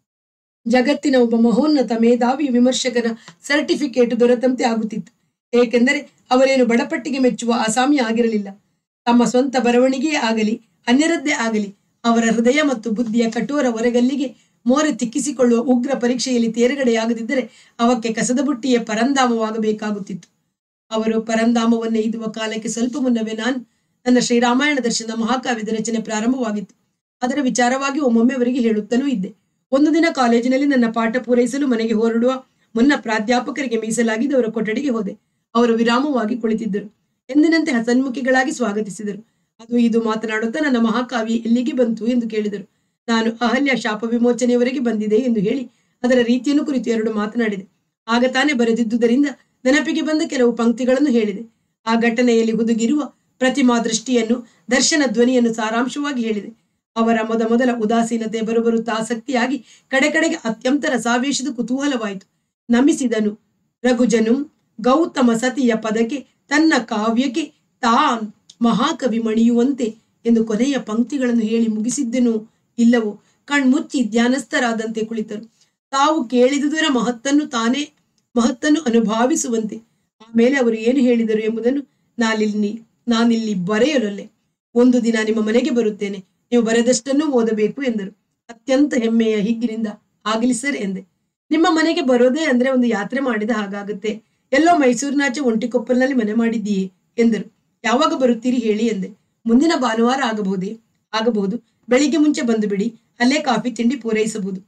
ಜಗತ್ತಿನ ಒಬ್ಬ ಮಹೋನ್ನತ ಮೇಧಾವಿ ವಿಮರ್ಶಕನ ಸರ್ಟಿಫಿಕೇಟ್ ದೊರೆತಂತೆ ಆಗುತ್ತಿತ್ತು. ಏಕೆಂದರೆ ಅವರೇನು ಬಡಪಟ್ಟಿಗೆ ಮೆಚ್ಚುವ ಆಸಾಮಿ ಆಗಿರಲಿಲ್ಲ. ತಮ್ಮ ಸ್ವಂತ ಬರವಣಿಗೆಯೇ ಆಗಲಿ ಅನ್ಯರದ್ದೇ ಆಗಲಿ ಅವರ ಹೃದಯ ಮತ್ತು ಬುದ್ಧಿಯ ಕಠೋರ ಹೊರಗಲ್ಲಿಗೆ ಮೋರೆ ತಿಕ್ಕಿಸಿಕೊಳ್ಳುವ ಉಗ್ರ ಪರೀಕ್ಷೆಯಲ್ಲಿ ತೇರ್ಗಡೆಯಾಗದಿದ್ದರೆ ಅವಕ್ಕೆ ಕಸದ ಬುಟ್ಟಿಯೇ ಪರಂಧಾಮವಾಗಬೇಕಾಗುತ್ತಿತ್ತು. ಅವರು ಪರಂಧಾಮವನ್ನೇ ಇದುವ ಕಾಲಕ್ಕೆ ಸ್ವಲ್ಪ ಮುನ್ನವೇ ನಾನು ನನ್ನ ಶ್ರೀರಾಮಾಯಣ ದರ್ಶನ ಮಹಾಕಾವ್ಯದ ರಚನೆ ಪ್ರಾರಂಭವಾಗಿತ್ತು. ಅದರ ವಿಚಾರವಾಗಿ ಒಮ್ಮೊಮ್ಮೆ ಅವರಿಗೆ ಹೇಳುತ್ತಲೂ ಇದ್ದೆ. ಒಂದು ದಿನ ಕಾಲೇಜಿನಲ್ಲಿ ನನ್ನ ಪಾಠ ಪೂರೈಸಲು ಮನೆಗೆ ಹೊರಡುವ ಮುನ್ನ ಪ್ರಾಧ್ಯಾಪಕರಿಗೆ ಮೀಸಲಾಗಿದ್ದು ಅವರ ಕೊಠಡಿಗೆ ಹೋದೆ. ಅವರು ವಿರಾಮವಾಗಿ ಕುಳಿತಿದ್ದರು. ಎಂದಿನಂತೆ ಹಸನ್ಮುಖಿಗಳಾಗಿ ಸ್ವಾಗತಿಸಿದರು. ಅದು ಇದು ಮಾತನಾಡುತ್ತಾ ನನ್ನ ಮಹಾಕಾವ್ಯ ಎಲ್ಲಿಗೆ ಬಂತು ಎಂದು ಕೇಳಿದರು. ನಾನು ಅಹಲ್ಯ ಶಾಪ ವಿಮೋಚನೆಯವರೆಗೆ ಬಂದಿದೆ ಎಂದು ಹೇಳಿ ಅದರ ರೀತಿಯನ್ನು ಕುರಿತು ಎರಡು ಮಾತನಾಡಿದೆ. ಆಗ ತಾನೇ ಬರೆದಿದ್ದುದರಿಂದ ನೆನಪಿಗೆ ಬಂದ ಕೆಲವು ಪಂಕ್ತಿಗಳನ್ನು ಹೇಳಿದೆ. ಆ ಘಟನೆಯಲ್ಲಿ ಹುದುಗಿರುವ ಪ್ರತಿಮಾ ದೃಷ್ಟಿಯನ್ನು, ದರ್ಶನ ಧ್ವನಿಯನ್ನು ಸಾರಾಂಶವಾಗಿ ಹೇಳಿದೆ. ಅವರ ಮೊದ ಮೊದಲ ಉದಾಸೀನತೆ ಬರುಬರುತ್ತಾ ಆಸಕ್ತಿಯಾಗಿ ಕಡೆ ಕಡೆಗೆ ಅತ್ಯಂತ ರಸಾವೇಶದ ಕುತೂಹಲವಾಯಿತು. ನಮಿಸಿದನು ರಘುಜನು ಗೌತಮ ಸತಿಯ ಪದಕ್ಕೆ ತನ್ನ ಕಾವ್ಯಕ್ಕೆ ತಾನ್ ಮಹಾಕವಿ ಮಣಿಯುವಂತೆ ಎಂದು ಕೊನೆಯ ಪಂಕ್ತಿಗಳನ್ನು ಹೇಳಿ ಮುಗಿಸಿದ್ದೆನೋ ಇಲ್ಲವೋ ಕಣ್ಮುಚ್ಚಿ ಧ್ಯಾನಸ್ಥರಾದಂತೆ ಕುಳಿತರು. ತಾವು ಕೇಳಿದುದರ ಮಹತ್ತನ್ನು ತಾನೇ ಮಹತ್ತನ್ನು ಅನುಭವಿಸುವಂತೆ. ಆಮೇಲೆ ಅವರು ಏನು ಹೇಳಿದರು ಎಂಬುದನ್ನು ನಾನಿಲ್ಲಿ ನಾನಿಲ್ಲಿ ಬರೆಯಲೊಲ್ಲೆ. ಒಂದು ದಿನ ನಿಮ್ಮ ಮನೆಗೆ ಬರುತ್ತೇನೆ, ನೀವು ಬರೆದಷ್ಟನ್ನು ಓದಬೇಕು ಎಂದರು. ಅತ್ಯಂತ ಹೆಮ್ಮೆಯ ಹಿಗ್ಗಿನಿಂದ ಆಗಲಿ ಸರ್ ಎಂದೆ. ನಿಮ್ಮ ಮನೆಗೆ ಬರೋದೇ ಅಂದ್ರೆ ಒಂದು ಯಾತ್ರೆ ಮಾಡಿದ ಹಾಗಾಗುತ್ತೆ. ಎಲ್ಲೋ ಮೈಸೂರಿನಾಚೆ ಒಂಟಿಕೊಪ್ಪಲ್ನಲ್ಲಿ ಮನೆ ಮಾಡಿದ್ದೀಯೇ ಎಂದರು. ಯಾವಾಗ ಬರುತ್ತೀರಿ ಹೇಳಿ ಎಂದೆ. ಮುಂದಿನ ಭಾನುವಾರ ಆಗಬಹುದೇ? ಆಗಬಹುದು. ಬೆಳಿಗ್ಗೆ ಮುಂಚೆ ಬಂದು ಬಿಡಿ, ಅಲ್ಲೇ ಕಾಫಿ ತಿಂಡಿ ಪೂರೈಸಬಹುದು.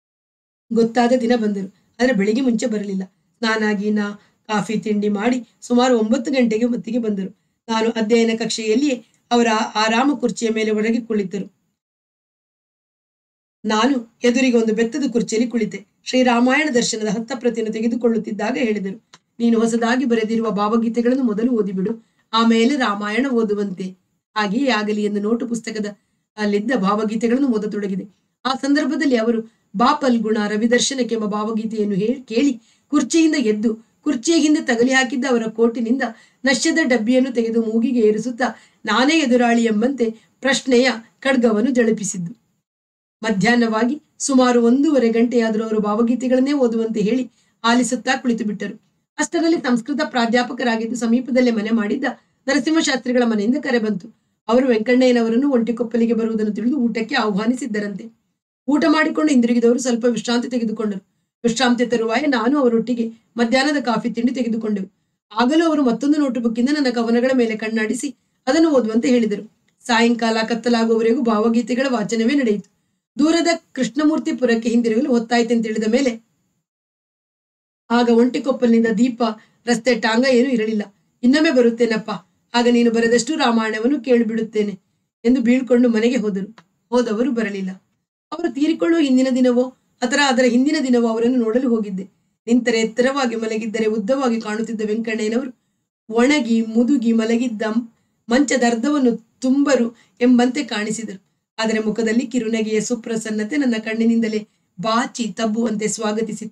ಗೊತ್ತಾದ ದಿನ ಬಂದರು. ಆದರೆ ಬೆಳಿಗ್ಗೆ ಮುಂಚೆ ಬರಲಿಲ್ಲ. ಸ್ನಾನಾಗಿ ನಾ ಕಾಫಿ ತಿಂಡಿ ಮಾಡಿ ಸುಮಾರು ಒಂಬತ್ತು ಗಂಟೆಗೆ ಹೊತ್ತಿಗೆ ಬಂದರು. ನಾನು ಅಧ್ಯಯನ ಕಕ್ಷೆಯಲ್ಲಿಯೇ ಅವರ ಆರಾಮ ಕುರ್ಚಿಯ ಮೇಲೆ ಒಳಗೆ ಕುಳಿತರು. ನಾನು ಎದುರಿಗೆ ಒಂದು ಬೆತ್ತದ ಕುರ್ಚಿಯಲ್ಲಿ ಕುಳಿತೆ. ಶ್ರೀರಾಮಾಯಣ ದರ್ಶನದ ಹತ್ತ ಪ್ರತಿಯನ್ನು ತೆಗೆದುಕೊಳ್ಳುತ್ತಿದ್ದಾಗ ಹೇಳಿದರು, ನೀನು ಹೊಸದಾಗಿ ಬರೆದಿರುವ ಭಾವಗೀತೆಗಳನ್ನು ಮೊದಲು ಓದಿಬಿಡು, ಆಮೇಲೆ ರಾಮಾಯಣ ಓದುವಂತೆ. ಹಾಗೆಯೇ ಆಗಲಿ ಎಂದು ನೋಟು ಪುಸ್ತಕದ ಅಲ್ಲಿದ್ದ ಭಾವಗೀತೆಗಳನ್ನು ಓದತೊಡಗಿದೆ. ಆ ಸಂದರ್ಭದಲ್ಲಿ ಅವರು ಬಾಪಲ್ಗುಣ ರವಿದರ್ಶನಕ್ಕೆಂಬ ಭಾವಗೀತೆಯನ್ನು ಹೇಳಿ ಕೇಳಿ ಕುರ್ಚಿಯಿಂದ ಎದ್ದು ಕುರ್ಚಿಯ ಹಿಂದೆ ತಗಲಿ ಹಾಕಿದ್ದ ಅವರ ಕೋಟಿನಿಂದ ನಶ್ಯದ ಡಬ್ಬಿಯನ್ನು ತೆಗೆದು ಮೂಗಿಗೆ ಏರಿಸುತ್ತಾ ನಾನೇ ಎದುರಾಳಿ ಎಂಬಂತೆ ಪ್ರಶ್ನೆಯ ಖಡ್ಗವನ್ನು ಜಳಪಿಸಿದ್ದು. ಮಧ್ಯಾಹ್ನವಾಗಿ ಸುಮಾರು ಒಂದೂವರೆ ಗಂಟೆಯಾದರೂ ಅವರು ಭಾವಗೀತೆಗಳನ್ನೇ ಓದುವಂತೆ ಹೇಳಿ ಆಲಿಸುತ್ತಾ ಕುಳಿತು ಬಿಟ್ಟರು. ಅಷ್ಟರಲ್ಲಿ ಸಂಸ್ಕೃತ ಪ್ರಾಧ್ಯಾಪಕರಾಗಿದ್ದು ಸಮೀಪದಲ್ಲೇ ಮನೆ ಮಾಡಿದ್ದ ನರಸಿಂಹಶಾಸ್ತ್ರಿಗಳ ಮನೆಯಿಂದ ಕರೆ ಬಂತು. ಅವರು ವೆಂಕಣ್ಣಯ್ಯನವರನ್ನು ಒಂಟಿಕೊಪ್ಪಲಿಗೆ ಬರುವುದನ್ನು ತಿಳಿದು ಊಟಕ್ಕೆ ಆಹ್ವಾನಿಸಿದ್ದರಂತೆ. ಊಟ ಮಾಡಿಕೊಂಡು ಹಿಂದಿರುಗಿದವರು ಸ್ವಲ್ಪ ವಿಶ್ರಾಂತಿ ತೆಗೆದುಕೊಂಡರು. ವಿಶ್ರಾಂತಿ ತರುವಾಯ ನಾನು ಅವರೊಟ್ಟಿಗೆ ಮಧ್ಯಾಹ್ನದ ಕಾಫಿ ತಿಂಡಿ ತೆಗೆದುಕೊಂಡೆವು. ಆಗಲೂ ಅವರು ಮತ್ತೊಂದು ನೋಟು ಬುಕ್ಕಿಂದ ನನ್ನ ಕವನಗಳ ಮೇಲೆ ಕಣ್ಣಾಡಿಸಿ ಅದನ್ನು ಓದುವಂತೆ ಹೇಳಿದರು. ಸಾಯಂಕಾಲ ಕತ್ತಲಾಗುವವರೆಗೂ ಭಾವಗೀತೆಗಳ ವಾಚನವೇ ನಡೆಯಿತು. ದೂರದ ಕೃಷ್ಣಮೂರ್ತಿಪುರಕ್ಕೆ ಹಿಂದಿರುಗಲು ಹೊತ್ತಾಯ್ತೆಂತ ತಿಳಿದ ಮೇಲೆ ಆಗ ಒಂಟಿಕೊಪ್ಪಲಿನಿಂದ ದೀಪ ರಸ್ತೆ ಟಾಂಗ ಏನೂ ಇರಲಿಲ್ಲ. ಇನ್ನೊಮ್ಮೆ ಬರುತ್ತೇನಪ್ಪ, ಆಗ ನೀನು ಬರೆದಷ್ಟು ರಾಮಾಯಣವನ್ನು ಕೇಳಿಬಿಡುತ್ತೇನೆ ಎಂದು ಬೀಳ್ಕೊಂಡು ಮನೆಗೆ ಹೋದರು. ಹೋದವರು ಬರಲಿಲ್ಲ. ಅವರು ತೀರಿಕೊಳ್ಳುವ ಹಿಂದಿನ ದಿನವೋ ಅಥವಾ ಅದರ ಹಿಂದಿನ ದಿನವೋ ಅವರನ್ನು ನೋಡಲು ಹೋಗಿದ್ದೆ. ನಿಂತರೆ ಎತ್ತರವಾಗಿ ಮಲಗಿದ್ದರೆ ಉದ್ದವಾಗಿ ಕಾಣುತ್ತಿದ್ದ ವೆಂಕಣ್ಣಯ್ಯನವರು ಒಣಗಿ ಮುದುಗಿ ಮಲಗಿದ್ದ ಮಂಚದ ಅರ್ಧವನ್ನು ತುಂಬರು ಎಂಬಂತೆ ಕಾಣಿಸಿದರು. ಆದರೆ ಮುಖದಲ್ಲಿ ಕಿರುನಗೆಯ ಸುಪ್ರಸನ್ನತೆ ನನ್ನ ಕಣ್ಣಿನಿಂದಲೇ ಬಾಚಿ ತಬ್ಬುವಂತೆ ಸ್ವಾಗತಿಸಿತು.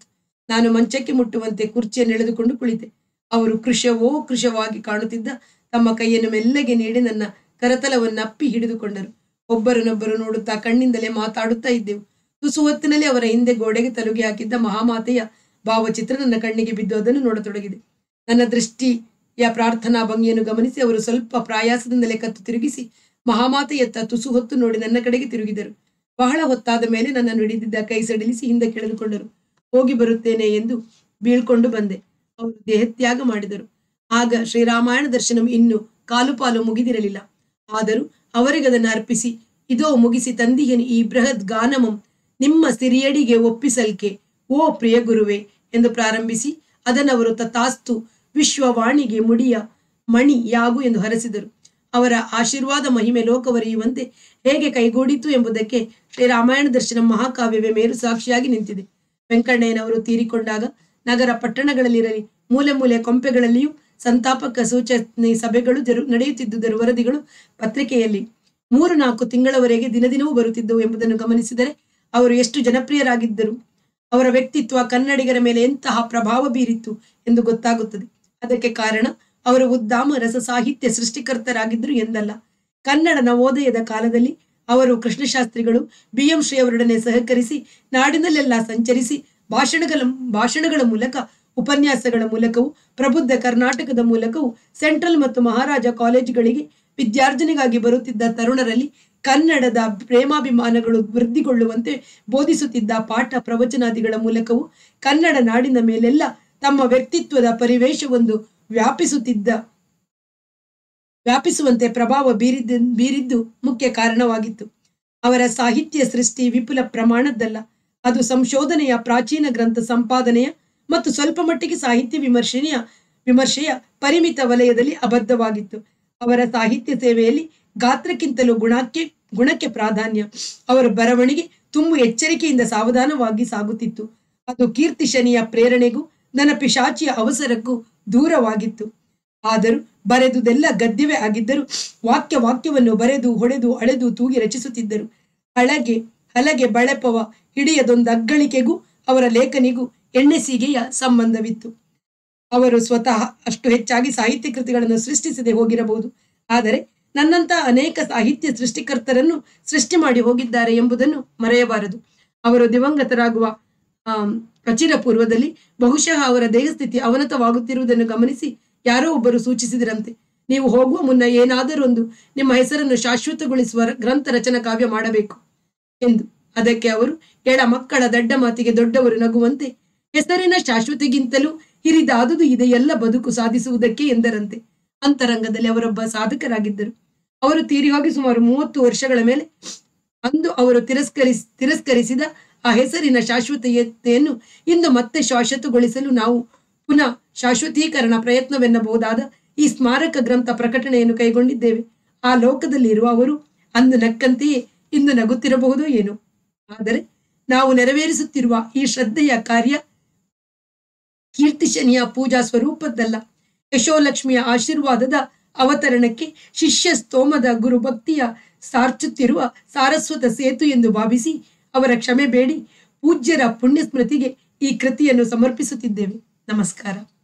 ನಾನು ಮಂಚಕ್ಕೆ ಮುಟ್ಟುವಂತೆ ಕುರ್ಚಿಯನ್ನು ಎಳೆದುಕೊಂಡು ಕುಳಿತೆ. ಅವರು ಕೃಶವೋ ಕೃಶವಾಗಿ ಕಾಣುತ್ತಿದ್ದ ತಮ್ಮ ಕೈಯನ್ನು ಮೆಲ್ಲಗೆ ನೀಡಿ ನನ್ನ ಕರತಲವನ್ನು ಅಪ್ಪಿ ಹಿಡಿದುಕೊಂಡರು. ಒಬ್ಬರನ್ನೊಬ್ಬರು ನೋಡುತ್ತಾ ಕಣ್ಣಿಂದಲೇ ಮಾತಾಡುತ್ತಾ ಇದ್ದೆವು. ತುಸು ಹೊತ್ತಿನಲ್ಲಿ ಅವರ ಹಿಂದೆ ಗೋಡೆಗೆ ತಲುಗಿ ಹಾಕಿದ್ದ ಮಹಾಮಾತೆಯ ಭಾವಚಿತ್ರ ನನ್ನ ಕಣ್ಣಿಗೆ ಬಿದ್ದು ಅದನ್ನು ನೋಡತೊಡಗಿದೆ. ನನ್ನ ದೃಷ್ಟಿಯ ಪ್ರಾರ್ಥನಾ ಭಂಗಿಯನ್ನು ಗಮನಿಸಿ ಅವರು ಸ್ವಲ್ಪ ಪ್ರಯಾಸದಿಂದಲೇ ಕತ್ತು ತಿರುಗಿಸಿ ಮಹಾಮಾತೆಯತ್ತ ತುಸು ಹೊತ್ತು ನೋಡಿ ನನ್ನ ಕಡೆಗೆ ತಿರುಗಿದರು. ಬಹಳ ಹೊತ್ತಾದ ಮೇಲೆ ನನ್ನನ್ನು ಹಿಡಿದಿದ್ದ ಕೈ ಸಡಿಲಿಸಿ ಹಿಂದೆ ಕೆಳೆದುಕೊಂಡರು. ಹೋಗಿ ಬರುತ್ತೇನೆ ಎಂದು ಬೀಳ್ಕೊಂಡು ಬಂದೆ. ಅವರು ದೇಹತ್ಯಾಗ ಮಾಡಿದರು. ಆಗ ಶ್ರೀರಾಮಾಯಣ ದರ್ಶನಂ ಇನ್ನು ಕಾಲು ಪಾಲು ಮುಗಿದಿರಲಿಲ್ಲ. ಆದರೂ ಅವರಿಗದನ್ನು ಅರ್ಪಿಸಿ ಇದೋ ಮುಗಿಸಿ ತಂದಿಹೇನು ಈ ಬೃಹತ್ ಗಾನಮಂ ನಿಮ್ಮ ಸಿರಿಯಡಿಗೆ ಒಪ್ಪಿಸಲ್ಕೆ ಓ ಪ್ರಿಯ ಗುರುವೆ ಎಂದು ಪ್ರಾರಂಭಿಸಿ ಅದನ್ನವರು ತಥಾಸ್ತು ವಿಶ್ವವಾಣಿಗೆ ಮುಡಿಯ ಮಣಿ ಯಾಗು ಎಂದು ಹರಸಿದರು. ಅವರ ಆಶೀರ್ವಾದ ಮಹಿಮೆ ಲೋಕವರಿಯುವಂತೆ ಹೇಗೆ ಕೈಗೂಡಿತು ಎಂಬುದಕ್ಕೆ ಶ್ರೀರಾಮಾಯಣ ದರ್ಶನ ಮಹಾಕಾವ್ಯವೇ ಮೇರು ಸಾಕ್ಷಿಯಾಗಿ ನಿಂತಿದೆ. ವೆಂಕಣ್ಣಯ್ಯನವರು ತೀರಿಕೊಂಡಾಗ ನಗರ ಪಟ್ಟಣಗಳಲ್ಲಿರಲಿ ಮೂಲೆ ಮೂಲೆ ಕೊಂಪೆಗಳಲ್ಲಿಯೂ ಸಂತಾಪಕ ಸೂಚನೆ ಸಭೆಗಳು ಜರು ನಡೆಯುತ್ತಿದ್ದುದರ ವರದಿಗಳು ಪತ್ರಿಕೆಯಲ್ಲಿ ಮೂರು ನಾಲ್ಕು ತಿಂಗಳವರೆಗೆ ದಿನದಿನವೂ ಬರುತ್ತಿದ್ದವು ಎಂಬುದನ್ನು ಗಮನಿಸಿದರೆ ಅವರು ಎಷ್ಟು ಜನಪ್ರಿಯರಾಗಿದ್ದರು, ಅವರ ವ್ಯಕ್ತಿತ್ವ ಕನ್ನಡಿಗರ ಮೇಲೆ ಎಂತಹ ಪ್ರಭಾವ ಬೀರಿತ್ತು ಎಂದು ಗೊತ್ತಾಗುತ್ತದೆ. ಅದಕ್ಕೆ ಕಾರಣ ಅವರು ಉದ್ದಾಮ ರಸ ಸಾಹಿತ್ಯ ಸೃಷ್ಟಿಕರ್ತರಾಗಿದ್ದರು ಎಂದಲ್ಲ. ಕನ್ನಡ ನವೋದಯದ ಕಾಲದಲ್ಲಿ ಅವರು ಕೃಷ್ಣಶಾಸ್ತ್ರಿಗಳು ಬಿ ಎಂ ಶ್ರೀ ಅವರೊಡನೆ ಸಹಕರಿಸಿ ನಾಡಿನಲ್ಲೆಲ್ಲ ಸಂಚರಿಸಿ ಭಾಷಣಗಳ ಭಾಷಣಗಳ ಮೂಲಕ ಉಪನ್ಯಾಸಗಳ ಮೂಲಕವೂ ಪ್ರಬುದ್ಧ ಕರ್ನಾಟಕದ ಮೂಲಕವೂ ಸೆಂಟ್ರಲ್ ಮತ್ತು ಮಹಾರಾಜ ಕಾಲೇಜುಗಳಿಗೆ ವಿದ್ಯಾರ್ಜನೆಗಾಗಿ ಬರುತ್ತಿದ್ದ ತರುಣರಲ್ಲಿ ಕನ್ನಡದ ಪ್ರೇಮಾಭಿಮಾನಗಳು ವೃದ್ಧಿಗೊಳ್ಳುವಂತೆ ಬೋಧಿಸುತ್ತಿದ್ದ ಪಾಠ ಪ್ರವಚನಾದಿಗಳ ಮೂಲಕವೂ ಕನ್ನಡ ನಾಡಿನ ಮೇಲೆಲ್ಲ ತಮ್ಮ ವ್ಯಕ್ತಿತ್ವದ ಪರಿವೇಶವೊಂದು ವ್ಯಾಪಿಸುತ್ತಿದ್ದ ವ್ಯಾಪಿಸುವಂತೆ ಪ್ರಭಾವ ಬೀರಿದ್ದ ಬೀರಿದ್ದು ಮುಖ್ಯ ಕಾರಣವಾಗಿತ್ತು. ಅವರ ಸಾಹಿತ್ಯ ಸೃಷ್ಟಿ ವಿಪುಲ ಪ್ರಮಾಣದ್ದಲ್ಲ, ಅದು ಸಂಶೋಧನೆಯ ಪ್ರಾಚೀನ ಗ್ರಂಥ ಸಂಪಾದನೆಯ ಮತ್ತು ಸ್ವಲ್ಪ ಮಟ್ಟಿಗೆ ಸಾಹಿತ್ಯ ವಿಮರ್ಶನೆಯ ವಿಮರ್ಶೆಯ ಪರಿಮಿತ ವಲಯದಲ್ಲಿ ಅಬದ್ಧವಾಗಿತ್ತು. ಅವರ ಸಾಹಿತ್ಯ ಸೇವೆಯಲ್ಲಿ ಗಾತ್ರಕ್ಕಿಂತಲೂ ಗುಣಕ್ಕೆ ಗುಣಕ್ಕೆ ಪ್ರಾಧಾನ್ಯ. ಅವರ ಬರವಣಿಗೆ ತುಂಬು ಎಚ್ಚರಿಕೆಯಿಂದ ಸಾವಧಾನವಾಗಿ ಸಾಗುತ್ತಿತ್ತು. ಅದು ಕೀರ್ತಿ ಶನಿಯ ಪ್ರೇರಣೆಗೂ ನನ್ನ ಪಿಶಾಚಿಯ ಅವಸರಕ್ಕೂ ದೂರವಾಗಿತ್ತು. ಆದರೂ ಬರೆದುದೆಲ್ಲ ಗದ್ಯವೇ ಆಗಿದ್ದರೂ ವಾಕ್ಯ ವಾಕ್ಯವನ್ನು ಬರೆದು ಹೊಡೆದು ಅಳೆದು ತೂಗಿ ರಚಿಸುತ್ತಿದ್ದರು. ಹಳಗೆ ಹಲಗೆ ಬಳೆಪವ ಹಿಡಿಯದೊಂದು ಅಗ್ಗಳಿಕೆಗೂ ಅವರ ಲೇಖನಿಗೂ ಎಣ್ಣೆಸೀಗೆಯ ಸಂಬಂಧವಿತ್ತು. ಅವರು ಸ್ವತಃ ಅಷ್ಟು ಹೆಚ್ಚಾಗಿ ಸಾಹಿತ್ಯ ಕೃತಿಗಳನ್ನು ಸೃಷ್ಟಿಸದೆ ಹೋಗಿರಬಹುದು, ಆದರೆ ನನ್ನಂತ ಅನೇಕ ಸಾಹಿತ್ಯ ಸೃಷ್ಟಿಕರ್ತರನ್ನು ಸೃಷ್ಟಿ ಮಾಡಿ ಹೋಗಿದ್ದಾರೆ ಎಂಬುದನ್ನು ಮರೆಯಬಾರದು. ಅವರು ದಿವಂಗತರಾಗುವ ಆ ಅಚಿರ ಪೂರ್ವದಲ್ಲಿ ಬಹುಶಃ ಅವರ ದೇಹಸ್ಥಿತಿ ಅವನತವಾಗುತ್ತಿರುವುದನ್ನು ಗಮನಿಸಿ ಯಾರೋ ಒಬ್ಬರು ಸೂಚಿಸಿದರಂತೆ, ನೀವು ಹೋಗುವ ಮುನ್ನ ಏನಾದರೊಂದು ನಿಮ್ಮ ಹೆಸರನ್ನು ಶಾಶ್ವತಗೊಳಿಸುವ ಗ್ರಂಥ ರಚನಾ ಕಾವ್ಯ ಮಾಡಬೇಕು ಎಂದು. ಅದಕ್ಕೆ ಅವರು ಎಳ ಮಕ್ಕಳ ದಡ್ಡ ಮಾತಿಗೆ ದೊಡ್ಡವರು ನಗುವಂತೆ ಹೆಸರಿನ ಶಾಶ್ವತಿಗಿಂತಲೂ ಹಿರಿದಾದುದು ಇದೆಲ್ಲ ಬದುಕು ಸಾಧಿಸುವುದಕ್ಕೆ ಎಂದರಂತೆ. ಅಂತರಂಗದಲ್ಲಿ ಅವರೊಬ್ಬ ಸಾಧಕರಾಗಿದ್ದರು. ಅವರು ತೀರಿ ಹೋಗಿ ಸುಮಾರು ಮೂವತ್ತು ವರ್ಷಗಳ ಮೇಲೆ ಅಂದು ಅವರು ತಿರಸ್ಕರಿಸಿ ತಿರಸ್ಕರಿಸಿದ ಆ ಹೆಸರಿನ ಶಾಶ್ವತೀಯತೆಯನ್ನು ಇಂದು ಮತ್ತೆ ಶಾಶ್ವತಗೊಳಿಸಲು ನಾವು ಪುನಃ ಶಾಶ್ವತೀಕರಣ ಪ್ರಯತ್ನವೆನ್ನಬಹುದಾದ ಈ ಸ್ಮಾರಕ ಗ್ರಂಥ ಪ್ರಕಟಣೆಯನ್ನು ಕೈಗೊಂಡಿದ್ದೇವೆ. ಆ ಲೋಕದಲ್ಲಿ ಇರುವ ಅವರು ಅಂದು ನಕ್ಕಂತೆಯೇ ಇಂದು ನಗುತ್ತಿರಬಹುದು ಏನೋ. ಆದರೆ ನಾವು ನೆರವೇರಿಸುತ್ತಿರುವ ಈ ಶ್ರದ್ಧೆಯ ಕಾರ್ಯ ಕೀರ್ತಿ ಶನಿಯ ಪೂಜಾ ಸ್ವರೂಪದ್ದಲ್ಲ, ಯಶೋಲಕ್ಷ್ಮಿಯ ಆಶೀರ್ವಾದದ ಅವತರಣಕ್ಕೆ ಶಿಷ್ಯ ಸ್ತೋಮದ ಗುರು ಭಕ್ತಿಯ ಸಾರ್ಚುತ್ತಿರುವ ಸಾರಸ್ವತ ಸೇತು ಎಂದು ಭಾವಿಸಿ ಅವರ ಕ್ಷಮೆ ಬೇಡಿ ಪೂಜ್ಯರ ಪುಣ್ಯ ಸ್ಮೃತಿಗೆ ಈ ಕೃತಿಯನ್ನು ಸಮರ್ಪಿಸುತ್ತಿದ್ದೇವೆ. ನಮಸ್ಕಾರ.